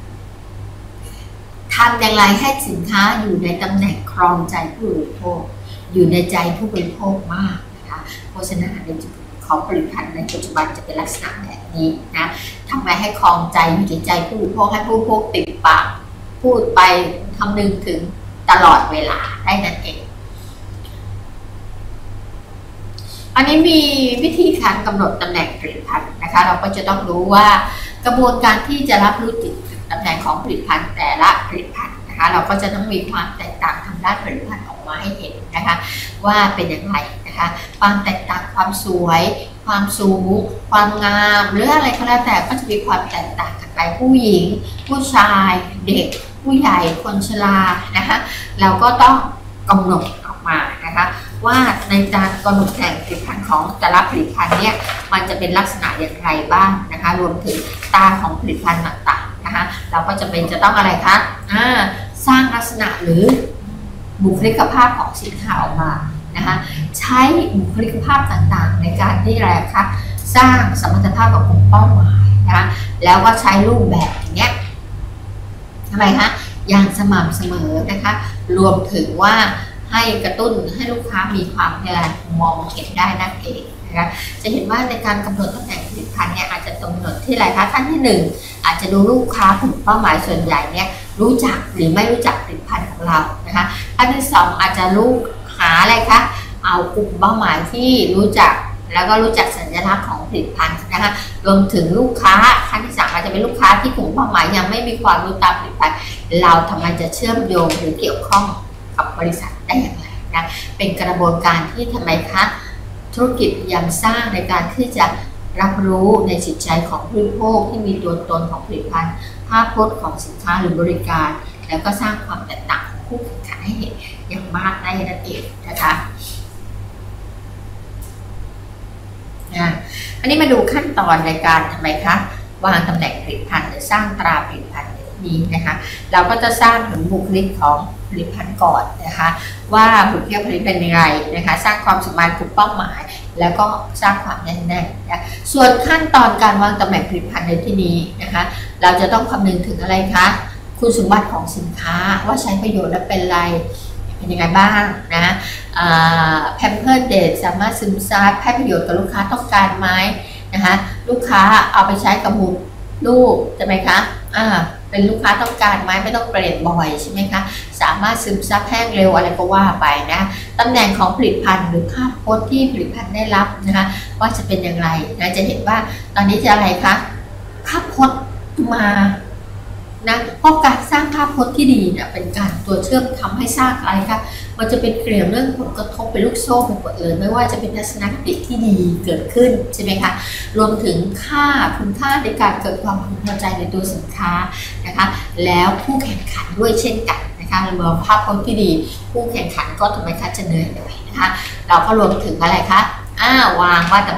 ทำอย่างไรให้สินค้าอยู่ในตำแหน่งครองใจผู้บริโภคอยู่ในใจผู้บริโภคมากนะคะโฆษณาในจุดของผลิตภัณฑ์ในปัจจุบันจะเป็นลักษณะแบบนี้นะทำไงให้ครองใจอยู่ในใจผู้บริโภคให้ผู้บริโภคติดปากพูดไปคำนึงถึงตลอดเวลาได้นั่นเองอันนี้มีวิธีการกำหนดตำแหน่งผลิตภัณฑ์นะคะเราก็จะต้องรู้ว่ากระบวนการที่จะรับรู้ถึงตำแหน่งของผลิตภัณฑ์แต่ละผลิตภัณฑ์นะคะเราก็จะต้องมีความแตกต่างทางด้านผลิตภัณฑ์ออกมาให้เห็นนะคะว่าเป็นอย่างไรนะคะความแตกต่างความสวยความสูงความงามหรืออะไรก็แล้วแต่ก็จะมีความแตกต่างกันไปผู้หญิงผู้ชายเด็กผู้ใหญ่คนชรานะคะเราก็ต้องกำหนดออกมานะคะว่าในการกำหนดแต่งผลิตภัณฑ์ของแต่ละผลิตภัณฑ์เนี่ยมันจะเป็นลักษณะอย่างไรบ้างนะคะรวมถึงตาของผลิตภัณฑ์ต่างๆนะคะเราก็จะเป็นจะต้องอะไรคะอ่าสร้างลักษณะหรือบุคลิกภาพของสินค้าออกมานะคะใช้บุคลิกภาพต่างๆในการที่อะไรคะสร้างสมรรถภาพกับกลุ่มเป้าหมายนะคะแล้วก็ใช้รูปแบบอย่างเงี้ยทำไมคะอย่างสม่ำเสมอนะคะรวมถึงว่าให้กระตุ้นให้ลูกค้ามีความอะไรมองเห็นได้นั่นเองนะคะจะเห็นว่าในการกำหนดตำแหน่งผลิตภัณฑ์เนี่ยอาจจะกำหนดที่อะไรคะขั้นที่หนึ่งอาจจะดูลูกค้ากลุ่มเป้าหมายส่วนใหญ่เนี่ยรู้จักหรือไม่รู้จักผลิตภัณฑ์ของเรานะคะขั้นที่สองอาจจะรู้หาอะไรคะเอากลุ่มเป้าหมายที่รู้จักแล้วก็รู้จักสัญลักษณ์ของผลิตภัณฑ์นะคะรวมถึงลูกค้าขั้นที่สามอาจจะเป็นลูกค้าที่กลุ่มเป้าหมายยังไม่มีความรู้ตามผลิตภัณฑ์เราทำไมจะเชื่อมโยงหรือเกี่ยวข้องกับบริษัทได้อย่างไรนะเป็นกระบวนการที่ทำไมคะธุรกิจพยายามสร้างในการที่จะรับรู้ในจิตใจของผู้บริโภคที่มีตัวตนของผลิตภัณฑ์ภาพพจน์ของสินค้าหรือบริการแล้วก็สร้างความแตกต่างของคู่แข่งขันให้เห็นอย่างมากได้นั่นเองนะคะอันนี้มาดูขั้นตอนในการทำไมคะวางตำแหน่งผลิตภัณฑ์หรือสร้างตราผลิตภัณฑ์นี้นะคะเราก็จะสร้างถึงบุคลิกของผลิตภัณฑ์ก่อนนะคะว่าบุคลิกผลิตเป็นยังไงนะคะสร้างความสมานกลุ่มเป้าหมายแล้วก็สร้างความแน่นแน่นะส่วนขั้นตอนการวางตำแหน่งผลิตภัณฑ์ในที่นี้นะคะเราจะต้องคำนึงถึงอะไรคะคุณสมบัติของสินค้าว่าใช้ประโยชน์และเป็นไรเป็นยังไงบ้างนะแพมเพิร์สเด็กสามารถซึมซับให้ประโยชน์กับลูกค้าต้องการไหมนะคะลูกค้าเอาไปใช้กับมูลลูกใช่ไหมคะอ่าเป็นลูกค้าต้องการไหมไม่ต้องเปลี่ยนบ่อยใช่ไหมคะสามารถซึมซับแห้งเร็วอะไรก็ว่าไปนะตำแหน่งของผลิตภัณฑ์หรือภาพพจน์ที่ผลิตภัณฑ์ได้รับนะคะว่าจะเป็นอย่างไรนะจะเห็นว่าตอนนี้จะอะไรคะภาพพจน์มานะเพราะการสร้างภาพพจน์ที่ดีเนี่ยเป็นการตัวเชื่อมทำให้สร้างอะไรคะมันจะเป็นเกลียวเรื่องผลกระทบเป็นลูกโซ่ไปหมดเลยไม่ว่าจะเป็นทัศนคติที่ดีเกิดขึ้นใช่ไหมคะรวมถึงค่าคุณค่าในการเกิดความพึงพอใจในตัวสินค้านะคะแล้วผู้แข่งขันด้วยเช่นกันนะคะเรามองภาพพจน์ที่ดีผู้แข่งขันก็ทำไมคะจะเหนื่อยหน่อยนะคะเราก็รวมถึงอะไรคะอ้าวางว่าตำแหน่งผลิตภั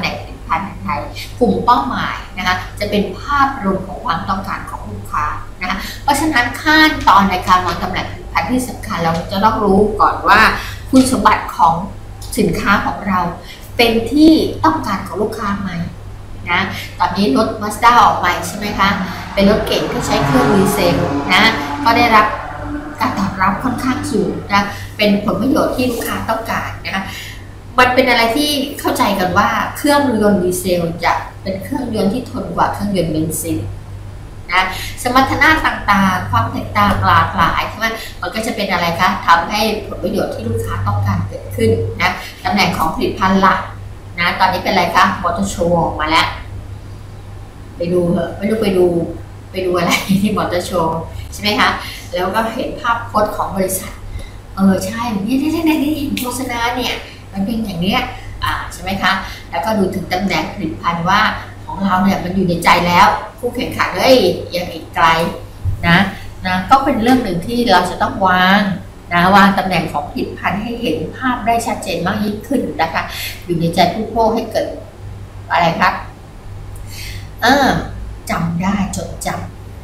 ภัณฑ์ไทยกลุ่มเป้าหมายนะคะจะเป็นภาพรวมของความต้องการของลูกค้านะคะเพราะฉะนั้นขั้นตอนในการวางตำแหน่งผลิตภัณฑ์ที่สำคัญเราจะต้องรู้ก่อนว่าคุณสมบัติของสินค้าของเราเป็นที่ต้องการของลูกค้าไหมนะตอนนี้รถ Mazda ออกใหม่ใช่ไหมคะเป็นรถเก๋งที่ใช้เครื่องดีเซลนะก็ได้รับการตอบรับค่อนข้างสูงนะเป็นผลประโยชน์ที่ลูกค้าต้องการนะคะมันเป็นอะไรที่เข้าใจกันว่าเครื่องยนต์ดีเซลจะเป็นเครื่องยนต์ที่ทนกว่าเครื่องยนต์เบนซินนะสมรรถนะต่างๆความแตกต่างหลากหลายใช่ไหมมันก็จะเป็นอะไรคะทำให้ผลประโยชน์ที่ลูกค้าต้องการเกิดขึ้นนะตำแหน่งของผลิตภัณฑ์หลักนะตอนนี้เป็นอะไรคะมอเตอร์โชว์ออกมาแล้วไปดูเหอะไม่รู้ไปดูไปดูอะไรที่มอเตอร์โชว์ใช่ไหมคะแล้วก็เห็นภาพโพสของบริษัทเออใช่นี่นี่นี่นี่เห็นโฆษณาเนี่ยมันเป็นอย่างเนี้ยอ่าใช่ไหมคะแล้วก็ดูถึงตำแหน่งผลิตภัณฑ์ว่าของเราเนี่ยมันอยู่ในใจแล้วคู่แข่งขันเฮ้ยยังอีกไกลนะนะก็เป็นเรื่องหนึ่งที่เราจะต้องวางนะวางตำแหน่งของผลิตภัณฑ์ให้เห็นภาพได้ชัดเจนมากยิ่งขึ้นนะคะอยู่ในใจผู้บริโภคให้เกิดอะไรครับเออจำได้จดจำ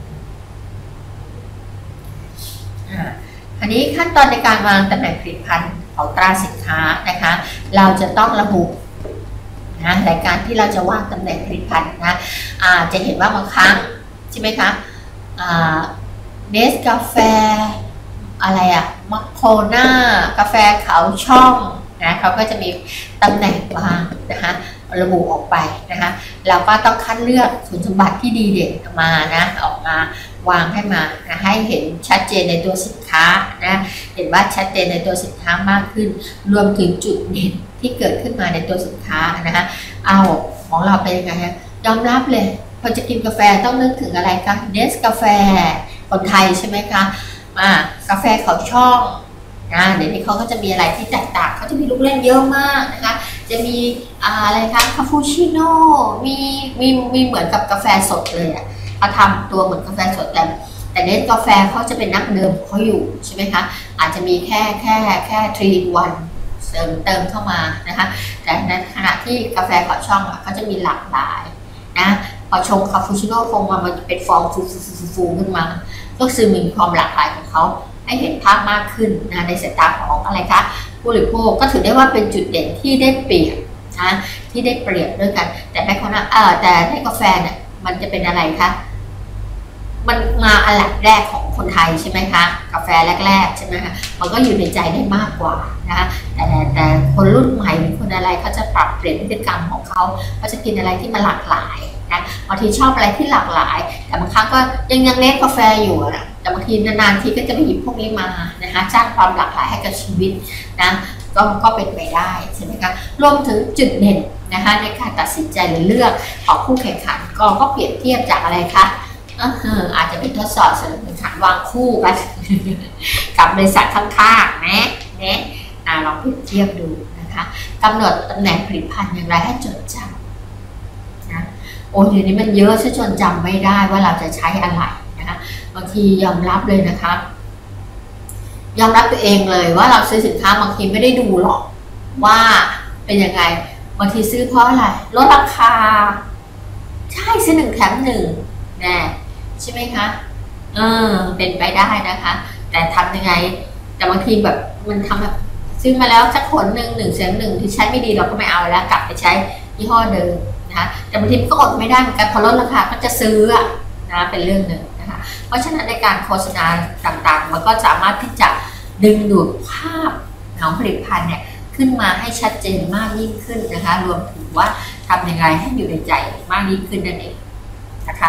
อันนี้ขั้นตอนในการวางตำแหน่งผลิตภัณฑ์ของตราสินค้านะคะเราจะต้องระบุนะรายการที่เราจะวางตำแหน่งผลิตภัณฑ์นะจะเห็นว่าบางครั้งใช่ไหมคะเนสกาแฟอะไรอะมัคโคน่ากาแฟเขาช่องนะเขาก็จะมีตำแหน่งวางนะคะระบุออกไปนะคะเราก็ต้องคัดเลือกคุณสมบัติที่ดีเด่นมานะออกมาวางให้มานะให้เห็นชัดเจนในตัวสินค้านะเห็นว่าชัดเจนในตัวสินค้ามากขึ้นรวมถึงจุดเด่นที่เกิดขึ้นมาในตัวสินค้านะคะเอาของเราเป็นยังไงฮะยอมรับเลยพอจะกินกาแฟต้องนึกถึงอะไรคะเนสกาแฟคนไทยใช่ไหมคะอ่ากาแฟเขาช่องนะเดี๋ยวนี้เขาก็จะมีอะไรที่แตกต่างเขาจะมีลูกเล่นเยอะมากนะคะจะมีอะไรคะคาปูชิโน่มีมีมีเหมือนกับกาแฟสดเลยอ่ะเขาทำตัวเหมือนกาแฟสดแต่แต่เน้นกาแฟเขาจะเป็นนักเดิมเขาอยู่ใช่ไหมคะอาจจะมีแค่แค่แค่ทรีอินวันเสริมเติมเข้ามานะคะแต่ในขณะที่กาแฟเขาช่องอ่ะเขาจะมีหลากหลายนะพอชงคาปูชิโน่คงมามันจะเป็นฟองฟูฟูฟูฟูขึ้นมาก็คือมีความหลากหลายของเขาให้เห็นภาพมากขึ้นนะในสายตาของอะไรคะผู้บริโภคก็ถือได้ว่าเป็นจุดเด่นที่ได้เปรียบนะที่ได้เปรียบด้วยกันแต่ในคนเออแต่ในกาแฟเนี่ยมันจะเป็นอะไรคะมันมาอันดับแรกของคนไทยใช่ไหมคะกาแฟแรกๆใช่ไหมคะมันก็อยู่ในใจได้มากกว่านะคะแต่แต่คนรุ่นใหม่หรือคนอะไรเขาจะปรับเปลี่ยนพฤติกรรมของเขาเขาจะกินอะไรที่มันหลากหลายนะบางทีชอบอะไรที่หลากหลายแต่บางครั้งก็ยังยังเน้นกาแฟอยู่นะแต่บางทีนานๆทีก็จะไปหยิบพวกนี้มานะคะสร้างความหลากหลายให้กับชีวิตนะก็ก็เป็นไปได้ใช่ไหมคะรวมถึงจุดเด่นนะคะในการตัดสินใจหรือเลือกของคู่แข่งขันก็ก็เปรียบเทียบจากอะไรคะอาจจะเป็นทดสอบสำหรับแข่งขันวางคู่กันกับบริษัทข้างๆนะนะลองเปรียบเทียบดูนะคะกำหนดตำแหน่งผลิตภัณฑ์อย่างไรให้จดจำนะโอ้ยเดี๋ยวนี้มันเยอะซะจนจำไม่ได้ว่าเราจะใช้อะไรนะคะบางทียอมรับเลยนะคะยอมรับตัวเองเลยว่าเราซื้อสินค้าบางทีไม่ได้ดูหรอกว่าเป็นยังไงบางทีซื้อเพราะอะไรลดราคาใช่ซื้อหนึ่งแถมหนึ่งแน่ใช่ไหมคะเออเป็นไปได้นะคะแต่ทำยังไงแต่บางทีแบบมันทำแบบซื้อมาแล้วสักขนหนึ่งหนึ่งเสียงหนึ่งที่ใช้ไม่ดีเราก็ไม่เอาแล้วกลับไปใช้ยี่ห้อเดิมนะคะแต่บางทีมันก็อดไม่ได้เหมือนกันพอลดราคาก็จะซื้อนะเป็นเรื่องหนึ่งนะคะเพราะฉะนั้นในการโฆษณาต่างๆมันก็สามารถที่จะดึงดูดภาพของผลิตภัณฑ์เนี่ยขึ้นมาให้ชัดเจนมากยิ่งขึ้นนะคะรวมถึงว่าทำยังไงให้อยู่ในใจมากยิ่งขึ้นนั่นเองนะคะ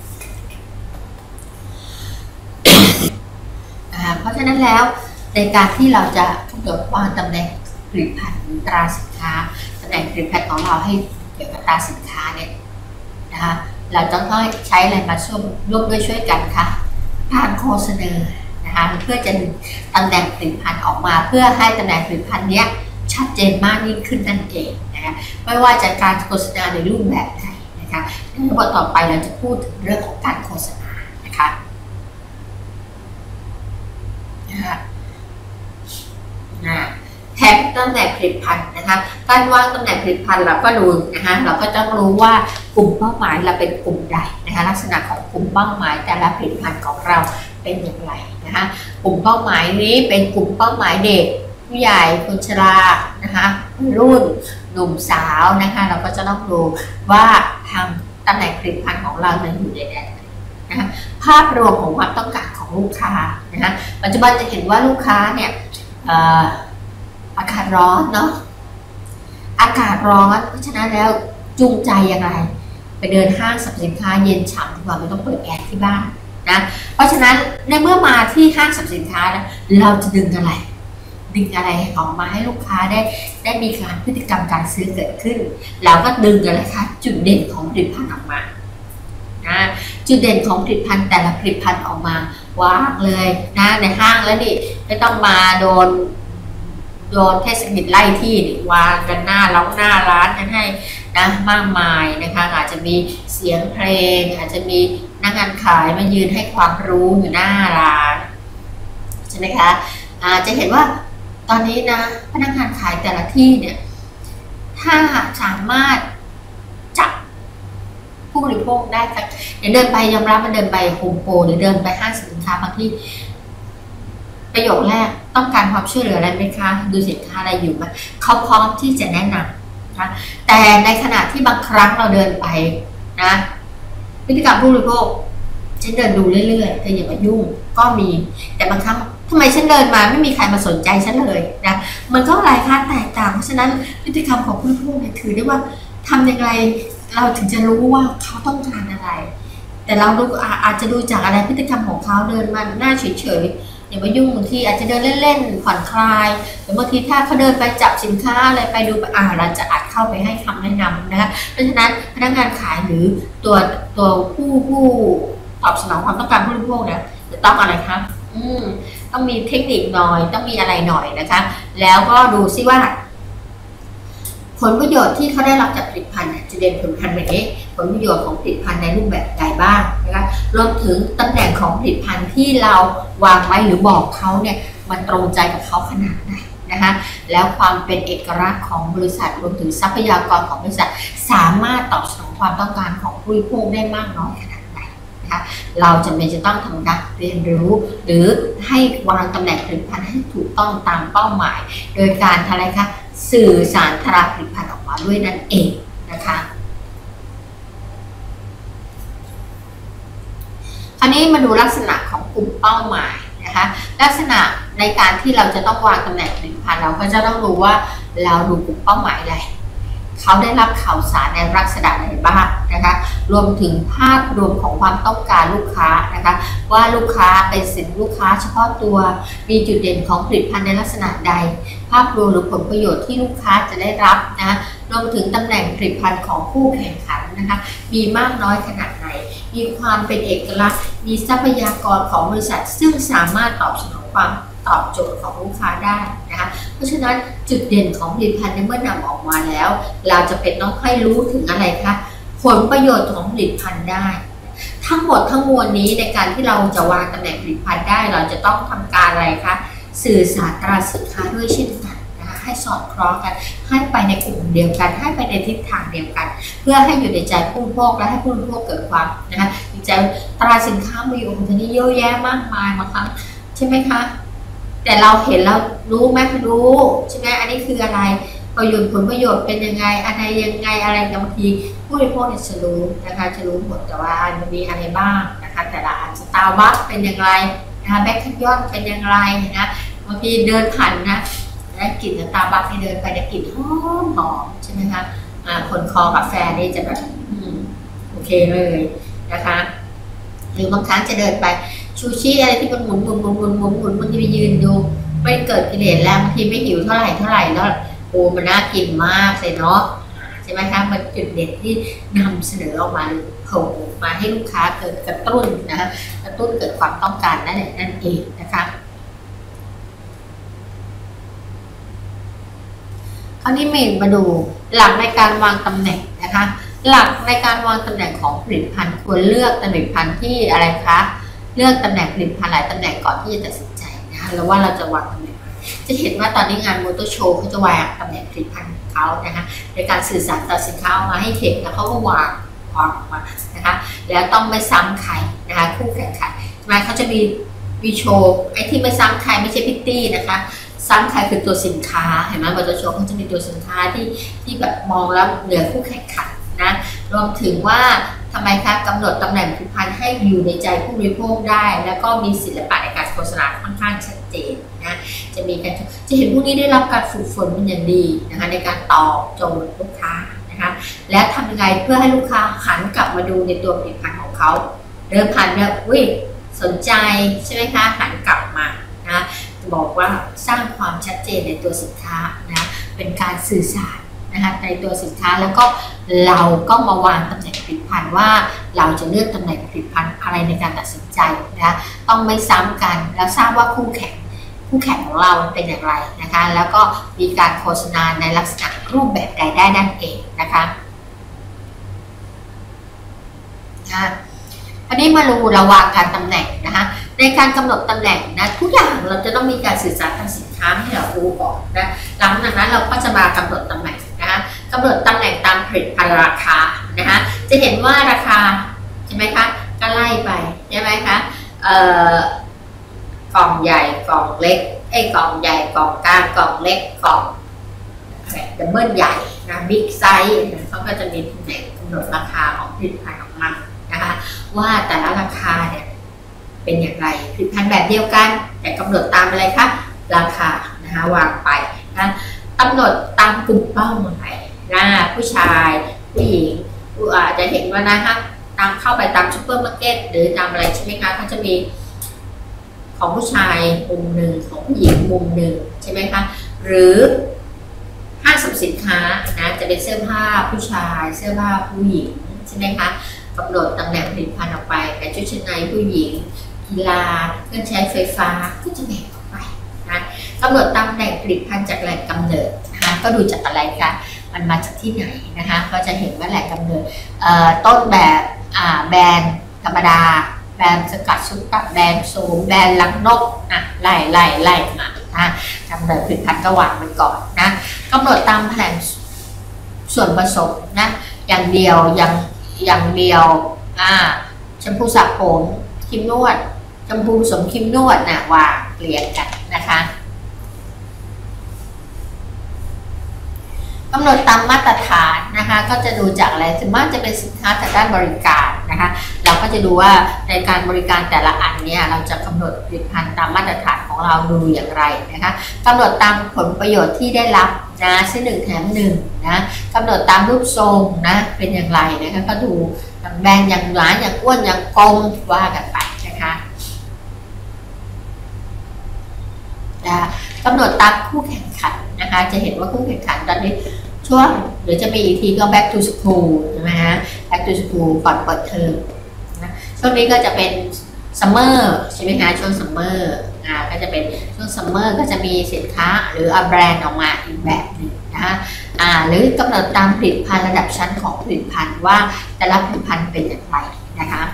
เพราะฉะนั้นแล้วในการที่เราจะกำหนดวางตำแหน่งผลิตภัณฑ์ตราสินค้าตำแหน่งผลิตภัณฑ์ของเราให้เกี่ยวกับตราสินค้าเนี่ยนะคะเราต้องใช้อะไรมาช่วยร่วมด้วยช่วยกันค่ะการโฆษณานะคะเพื่อจะดึงตำแหน่งผลิตภัณฑ์ออกมาเพื่อให้ตำแหน่งผลิตภัณฑ์นี้ชัดเจนมากยิ่งขึ้นนั่นเองนะคะไม่ว่าจะการโฆษณาในรูปแบบไหนนะคะในบทต่อไปเราจะพูดถึงเรื่องของการโฆษณานะคะแทกตำแหน่งผลิตภัณฑ์นะคะการวางตำแหน่งผลิตภัณฑ์เราก็รู้นะคะเราก็ต้องรู้ว่ากลุ่มเป้าหมายเราเป็นกลุ่มใดนะคะลักษณะของกลุ่มเป้าหมายแต่ละผลิตภัณฑ์ของเราเป็นอย่างไรนะคะกลุ่มเป้าหมายนี้เป็นกลุ่มเป้าหมายเด็กผู้ใหญ่คนชรานะคะรุ่นหนุ่มสาวนะคะเราก็จะต้องดูว่าทางตำแหน่งผลิตภัณฑ์ของเรามันอยู่ในแดนนะคะภาพรวมของความต้องการของลูกค้านะคะปัจจุบันจะเห็นว่าลูกค้าเนี่ยอากาศร้อนเนาะอากาศร้อนเพราะฉะนั้นแล้วจูงใจอย่างไรไปเดินห้างสรรพสินค้าเย็นฉ่ำดีกว่าไม่ต้องเปิดแอร์ที่บ้านนะเพราะฉะนั้นในเมื่อมาที่ห้างสรรพสินค้านะเราจะดึงอะไรดึงอะไรออกมาให้ลูกค้าได้ได้มีการพฤติกรรมการซื้อเกิดขึ้นเราก็ดึงอะไรคะจุดเด่นของผลิตภัณฑ์ออกมานะจุดเด่นของผลิตภัณฑ์แต่ละผลิตภัณฑ์ออกมาวางเลยนะในห้างแล้วนี่ไม่ต้องมาโดนโดนเทศกิจไล่ที่วางกันหน้าร้านหน้าร้านกันให้นะมากมายนะคะอาจจะมีเสียงเพลงอาจจะมีนักงานขายมายืนให้ความรู้อยู่หน้าร้านใช่ไหมคะอาจจะเห็นว่าตอนนี้นะพนักงานขายแต่ละที่เนี่ยถ้าสามารถจับผู้บริโภคได้สักอย่างเดินไปยอมรับมันเดินไปโฮมโปรหรือเดินไปห้างสินค้าบางที่ประโยคแรกต้องการความช่วยเหลืออะไรไหมคะดูสินค้าอะไรอยู่ไหมเขาพร้อมที่จะแนะนำนะแต่ในขณะที่บางครั้งเราเดินไปนะพฤติกรรมผู้บริโภคฉันเดินดูเรื่อยๆเธออย่ามายุ่งก็มีแต่บางครั้งทำไมฉันเดินมาไม่มีใครมาสนใจฉันเลยนะมันก็หลายค่าแตกต่างเพราะฉะนั้นพฤติกรรมของผู้บริโภคเนี่ยถือได้ว่าทำยังไงเราถึงจะรู้ว่าเขาต้องการอะไรแต่เราดูอาจจะดูจากอะไรพฤติกรรมของเขาเดินมาหน้าเฉยๆอย่ามายุ่งบางทีอาจจะเดินเล่นๆผ่อนคลายหรือบางทีถ้าเขาเดินไปจับสินค้าอะไรไปดูอ่าเราจะอาจเข้าไปให้คำแนะนำนะคะเพราะฉะนั้นพนักงานขายหรือตัวตัวผู้ผู้ตอบสนองความต้องการผู้บริโภคเนี่ยจะต้องอะไรคะอืมต้องมีเทคนิคหน่อยต้องมีอะไรหน่อยนะคะแล้วก็ดูซิว่าผลประโยชน์ที่เขาได้รับจากผลิตภัณฑ์จะเด่นผลพันธุ์แบบนี้ผลประโยชน์ของผลิตภัณฑ์ในรูปแบบใดบ้างนะคะรวมถึงตำแหน่งของผลิตภัณฑ์ที่เราวางไว้หรือบอกเขาเนี่ยมันตรงใจกับเขาขนาดไหนนะคะแล้วความเป็นเอกลักษณ์ของบริษัทรวมถึงทรัพยากรของบริษัทสามารถตอบสนองความต้องการของผู้บริโภคได้มากน้อยขนาดไหนนะคะเราจำเป็นจะต้องทำการเรียนรู้หรือให้วางตำแหน่งผลิตภัณฑ์ให้ถูกต้องตามเป้าหมายโดยการอะไรคะสื่อสารตราผลิตภัณฑ์ออกมาด้วยนั่นเองนะคะคราวนี้มาดูลักษณะของกลุ่มเป้าหมายนะคะลักษณะในการที่เราจะต้องวางตำแหน่งผลิตภัณฑ์เราก็จะต้องรู้ว่าเราดูกลุ่มเป้าหมายอะไรเขาได้รับข่าวสารในลักษณะไหนบ้างนะคะรวมถึงภาพรวมของความต้องการลูกค้านะคะว่าลูกค้าเป็นสินลูกค้าเฉพาะตัวมีจุดเด่นของผลิตภัณฑ์ในลักษณะใดภาพรวมหรือผลประโยชน์ที่ลูกค้าจะได้รับนะรวมถึงตำแหน่งผลิตภัณฑ์ของคู่แข่งขันนะคะมีมากน้อยขนาดไหนมีความเป็นเอกลักษณ์มีทรัพยากรของบริษัทซึ่งสามารถตอบสนองความตอบโจทย์ของลูกค้าได้นะคะเพราะฉะนั้นจุดเด่นของผลิตภัณฑ์เมื่อนำออกมาแล้วเราจะเป็นต้องให้รู้ถึงอะไรคะผลประโยชน์ของผลิตภัณฑ์ได้ทั้งหมดทั้งมวลนี้ในการที่เราจะวางตำแหน่งผลิตภัณฑ์ได้เราจะต้องทำการอะไรคะสื่อสารตราสินค้าด้วยเช่นกันนะคะให้สอดคล้องกันให้ไปในกลุ่มเดียวกันให้ไปในทิศทางเดียวกันเพื่อให้อยู่ในใจผู้บริโภคและให้ผู้บริโภคเกิดความนะคะดีใจตราสินค้ามีอยู่ของนี้เยอะแยะมากมายมาครับใช่ไหมคะแต่เราเห็นเรารู้ไหมรู้ใช่ไหมอันนี้คืออะไรประโยชน์ผลประโยชน์เป็นยังไงอะไรยังไงอะไรบางทีผู้บริโภคจะรู้นะคะจะรู้หมดแต่ว่ามันมีอะไรบ้างนะคะแต่ละอันสตาร์บัคเป็นอย่างไรนะคะแบ็คแคนยอนเป็นอย่างไรนะบางทีเดินผ่านนะแล้วกลิ่นสตาร์บัคที่เดินไปได้กลิ่นหอมหอมใช่ไหมคะคนคอกาแฟนี่จะแบบโอเคเลยนะคะหรือบางครั้งจะเดินไปชูชีอะไรที่มันหมุนหมุนหมุนหมุนหมุนหมุนบางทีไปยืนดูไม่เกิดกิเลสแล้วบางทีไม่หิวเท่าไหร่เท่าไหร่แล้วโอ้มันน่ากินมากเลยเนาะใช่ไหมคะมันจุดเด่นที่นำเสนอออกมาโผล่มาให้ลูกค้าเกิดกระตุ้นนะคะกระตุ้นเกิดความต้องการนั่นแหละนั่นเองนะคะคราวนี้เมนมาดูหลักในการวางตำแหน่งนะคะหลักในการวางตำแหน่งของผลิตภัณฑ์ควรเลือกผลิตภัณฑ์ที่อะไรคะเลือกตำแหน่งผลิตภัณฑ์หลายตำแหน่งก่อนที่จะตัดสินใจนะคะแล้วว่าเราจะวางตำแหน่งจะเห็นว่าตอนนี้งานมอเตอร์โชว์เขาจะวางตำแหน่งผลิตภัณฑ์ของเขานะคะในการสื่อสารต่อสินค้ามาให้เห็นแล้วเขาก็วางวางออกมานะคะแล้วต้องไม่ซ้ำใครนะคะคู่แข่งขันมาเขาจะมีวีโชว์ไอ้ที่ไม่ซ้ำใครไม่ใช่พิตตี้นะคะซ้ำใครคือตัวสินค้าเห็นไหมมอเตอร์โชว์เขาจะมีตัวสินค้าที่ที่แบบมองแล้วเหนือคู่แข่งขันนะรวมถึงว่าทำไมคะกำหนดตำแหน่งผลิตภัณฑ์ให้อยู่ในใจผู้บริโภคได้แล้วก็มีศิลปะในการโฆษณาค่อนข้างชัดเจนนะจะมีการจะเห็นพวกนี้ได้รับการฝึกฝนเป็นอย่างดีนะคะในการตอบโจทย์ลูกค้านะคะและทำยังไงเพื่อให้ลูกค้าหันกลับมาดูในตัวผลิตภัณฑ์ของเขาเริ่มผ่านเนี่ยอุ้ยสนใจใช่ไหมคะหันกลับมานะบอกว่าสร้างความชัดเจนในตัวสินค้านะเป็นการสื่อสารนะคะในตัวสินค้าแล้วก็เราก็มาวางตำแหน่งผลิตภัณฑ์ว่าเราจะเลือกตำแหน่งผลิตภัณฑ์อะไรในการตัดสินใจนะต้องไม่ซ้ำกันแล้วทราบว่าคู่แข่งคู่แข่งของเราเป็นอย่างไรนะคะแล้วก็มีการโฆษณาในลักษณะรูปแบบใดได้นั่นเองนะคะอันนี้มาดูระวางการตำแหน่งนะคะในการกำหนดตำแหน่งนะทุกอย่างเราจะต้องมีการสื่อสารทางสินค้าให้เรารู้ก่อนนะหลังจากนั้นเราก็จะมากำหนดตำแหน่งนะคะกำหนดตำแหน่งตามผลิตภัณฑ์ราคานะคะจะเห็นว่าราคาใช่ไหมคะก็ไล่ไปใช่ไหมคะเอ่อกล่องใหญ่กล่องเล็กไอ้กล่องใหญ่กล่องกลางกล่องเล็กกล่องดับเบิลใหญ่นะบิ๊กไซส์เขาก็จะมีตำแหน่งกำหนดราคาของผลิตภัณฑ์ออกมานะคะว่าแต่ละราคาเนี่ยเป็นอย่างไรผลิตภัณฑ์แบบเดียวกันแต่กำหนดตามอะไรคะราคานะคะวางไปนะกำหนดตามกลุ่มเป้าหมายนะผู้ชายผู้หญิงอาจจะเห็นว่านะคะตามเข้าไปตามซูเปอร์มาร์เก็ตหรือตามอะไรใช่ไหมคะเขาจะมีของผู้ชายมุมหนึ่งของผู้หญิงมุมหนึ่งใช่ไหมคะหรือห้างสรรพสินค้านะจะเป็นเสื้อผ้าผู้ชายเสื้อผ้าผู้หญิงใช่ไหมคะกำหนดตำแหน่งผลิตภัณฑ์ออกไปเป็นชุดชั้นในผู้หญิงกีฬาเครื่องใช้ไฟฟ้าก็จะแบ่งออกไปนะกำหนดตำแหน่งผลิตภัณฑ์จากแหล่งกำเนิดนะคะก็ดูจากอะไรคะมันมาจากที่ไหนนะคะก็จะเห็นว่าแหล่งกำเนิดต้นแบบแบรนด์ธรรมดาแบรนด์สกัดซุปเปอร์แบรนด์โซมแบรนด์ลังนกอ่ะไล่ไล่ไล่มานะกำเนิดผลิตภัณฑ์ก็วางไว้ก่อนนะกำหนดตามแผนส่วนผสมนะอย่างเดียวอย่างอย่างเดียวอ่าแชมพูสระผมครีมนวดแชมพูผสมครีมนวดนะวางเรียงกันนะคะกำหนดตามมาตรฐานนะคะก็จะดูจากอะไรส่วนมากจะเป็นสินค้าทางด้านบริการนะคะเราก็จะดูว่าในการบริการแต่ละอันเนี่ยเราจะกำหนดผลิตภัณฑ์ตามมาตรฐานของเราดูอย่างไรนะคะกำหนดตามผลประโยชน์ที่ได้รับนะซื้อหนึ่งแถมหนึ่งนะกำหนดตามรูปทรงนะเป็นอย่างไรนะคะก็ดูอย่างแบนอย่างหนาอย่างอ้วนอย่างกลมว่ากันไปนะคะกำหนดตามคู่แข่งขันนะคะจะเห็นว่าคู่แข่งขันตอนนี้ช่วงเดี๋ยวจะมีอีกทีก็ back to school ใช่ไหมฮะ back to school ก่อนเปิดเทอมนะช่วงนี้ก็จะเป็น summer ใช่ไหมคะช่วง summer อ่าก็จะเป็นช่วง summer ก็จะมีสินค้าหรือแบรนด์ออกมาอีกแบบหนึ่งนะคะอ่าหรือกำหนดตามผลิตภัณฑ์ระดับชั้นของผลิตภัณฑ์ว่าแต่ละผลิตภัณฑ์เป็นอย่างไรนะคะ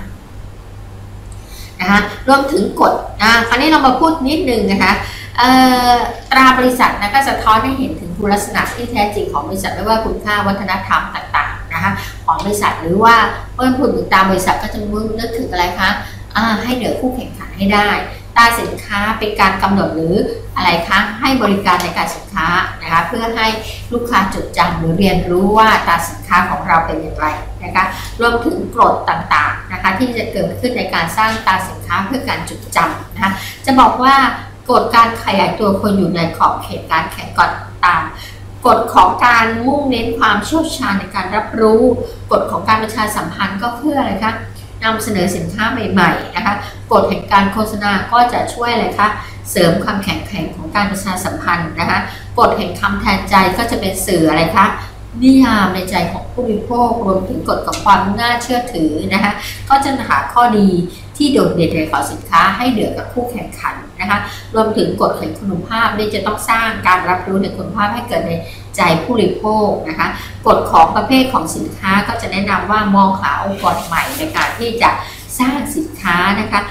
นะคะรวมถึงกฎอ่าคราวนี้เรามาพูดนิดนึงนะคะตราบริษัทนะก็สะท้อนให้เห็นถึงคุณลักษณะที่แท้จริงของบริษัทไม่ว่าคุณค่าวัฒนธรรมต่างๆนะคะของบริษัทหรือว่าเมื่อพูดถึงตามบริษัทก็จะมุ่งนึกถึงอะไรคะให้เหนือคู่แข่งขันให้ได้ตราสินค้าเป็นการกำหนดหรืออะไรคะให้บริการในการสินค้านะคะเพื่อให้ลูกค้าจดจำหรือเรียนรู้ว่าตราสินค้าของเราเป็นอย่างไรนะคะรวมถึงกฎต่างๆนะคะที่จะเกิดขึ้นในการสร้างตราสินค้าเพื่อการจดจำนะคะจะบอกว่ากฎการขยายตัวคนอยู่ในขอบเขตการแข่งขันตามกฎของการมุ่งเน้นความเชี่ยวชาญในการรับรู้กฎของการประชาสัมพันธ์ก็เพื่ออะไรคะนำเสนอสินค้าใหม่ๆนะคะกฎแห่งการโฆษณาก็จะช่วยอะไรคะเสริมความแข็งแกร่งของการประชาสัมพันธ์นะคะกฎแห่งคำแทนใจก็จะเป็นสื่ออะไรคะนิยามในใจของผู้บริโภครวมถึงกฎของความน่าเชื่อถือนะคะก็จะหาข้อดีที่โดดเด่นในของสินค้าให้เหนือกับคู่แข่งขันนะคะรวมถึงกฎแห่งคุณภาพนี่จะต้องสร้างการรับรู้ในคุณภาพให้เกิดในใจผู้บริโภคนะคะกฎของประเภทของสินค้าก็จะแนะนำว่ามองหาองค์กรใหม่ในการที่จะสร้างสินค้านะคะ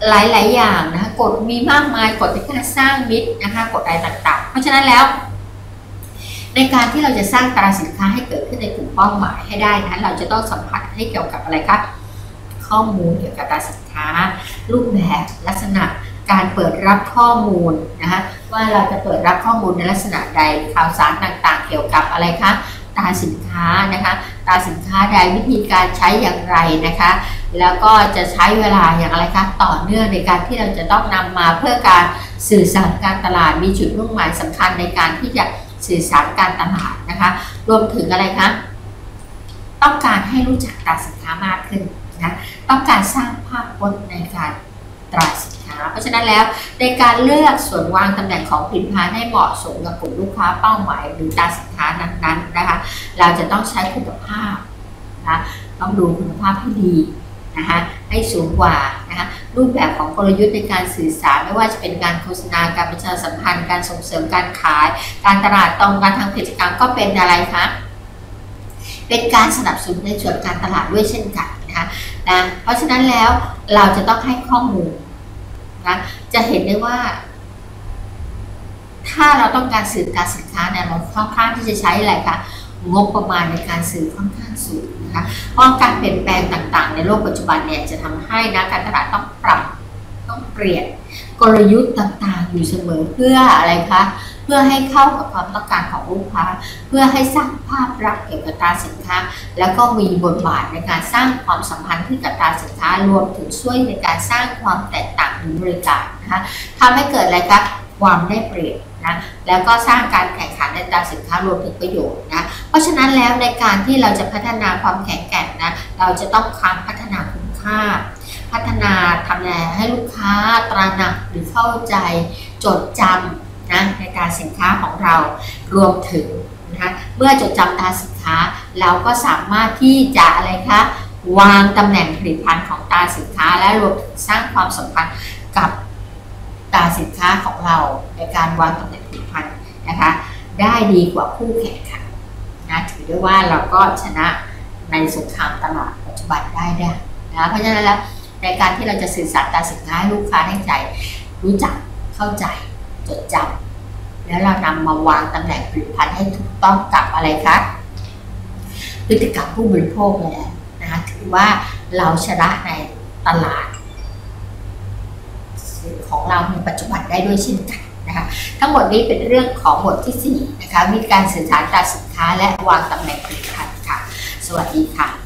หลายๆอย่างนะคะกฎมีมากมายกฎในการสร้างมิตรนะคะกฎอะไรต่างๆเพราะฉะนั้นแล้วในการที่เราจะสร้างตราสินค้าให้เกิดขึ้นในกลุ่มเป้าหมายให้ได้นะเราจะต้องสัมผัสให้เกี่ยวกับอะไรคะข้อมูลเกี่ยวกับตราสินค้ารูปแบบลักษณะการเปิดรับข้อมูลนะคะว่าเราจะเปิดรับข้อมูลในลักษณะใดข่าวสารต่างๆเกี่ยวกับอะไรคะตราสินค้านะคะตราสินค้าใดวิธีการใช้อย่างไรนะคะแล้วก็จะใช้เวลาอย่างไรคะต่อเนื่องในการที่เราจะต้องนำมาเพื่อการสื่อสารการตลาดมีจุดมุ่งหมายสำคัญในการที่จะสื่อสารการตลาดนะคะรวมถึงอะไรคะต้องการให้รู้จักตราสินค้ามากขึ้นนะต้องการสร้างภาพพจน์ในการตราสินค้าเพราะฉะนั้นแล้วในการเลือกส่วนวางตำแหน่งของผลิตภัณฑ์ให้เหมาะสมกับกลุ่มลูกค้าเป้าหมายหรือตราสินค้านั้นๆนะคะเราจะต้องใช้คุณภาพนะต้องดูคุณภาพที่ดีนะคะให้สูงกว่านะคะรูปแบบของกลยุทธ์ในการสื่อสารไม่ว่าจะเป็นการโฆษณาการประชาสัมพันธ์การส่งเสริมการขายการตลาดตรงการทางกิจกรรมก็เป็นอะไรคะเป็นการสนับสนุนในส่วนการตลาดด้วยเช่นกันนะคะนะเพราะฉะนั้นแล้วเราจะต้องให้ข้อมูลนะจะเห็นได้ว่าถ้าเราต้องการสื่อการสินค้าเนี่ยเราค่อนข้างที่จะใช้อะไรคะงบประมาณในการสื่อค่อนข้างสูงนะคะเพราะการเปลี่ยนแปลงต่างๆในโลกปัจจุบันเนี่ยจะทำให้นักการตลาดต้องปรับต้องเปลี่ยนกลยุทธ์ต่างๆอยู่เสมอเพื่ออะไรคะเพื่อให้เข้ากับความต้องการของลูกค้าเพื่อให้สร้างภาพลักษณ์เกี่ยวกับตราสินค้าแล้วก็มีบทบาทในการสร้างความสัมพันธ์ที่กับตราสินค้ารวมถึงช่วยในการสร้างความแตกต่างในบริการนะคะทำให้เกิดอะไรคะความได้เปรียบนะแล้วก็สร้างการแข่งขันในตราสินค้ารวมถึงประโยชน์นะเพราะฉะนั้นแล้วในการที่เราจะพัฒนาความแข็งแกร่งนะเราจะต้องการพัฒนาคุณค่าพัฒนาทำยังไงให้ลูกค้าตระหนักหรือเข้าใจจดจำนะในตราสินค้าของเรารวมถึงนะคะเมื่อจดจำตราสินค้าเราก็สามารถที่จะอะไรคะวางตำแหน่งผลิตภัณฑ์ของตราสินค้าและรวมถึงสร้างความสัมพันธ์กับตราสินค้าของเราในการวางตำแหน่งผลิตภัณฑ์นะคะได้ดีกว่าคู่แข่งขันนะถือได้ว่าเราก็ชนะในสงครามตลาดปัจจุบันได้ได้นะเพราะฉะนั้นแล้วในการที่เราจะสื่อสารตราสินค้าให้ลูกค้าได้ใจรู้จักเข้าใจจดจำแล้วเรานำมาวางตำแหน่งผลิตภัณฑ์ให้ถูกต้องกับอะไรคะพฤติกรรมผู้บริโภคเลยนะคะถือว่าเราชนะในตลาดของเราในปัจจุบันได้ด้วยเช่นกันนะคะทั้งหมดนี้เป็นเรื่องของบทที่สี่นะคะมีการสื่อสารตราสินค้าและวางตำแหน่งผลิตภัณฑ์ค่ะสวัสดีค่ะ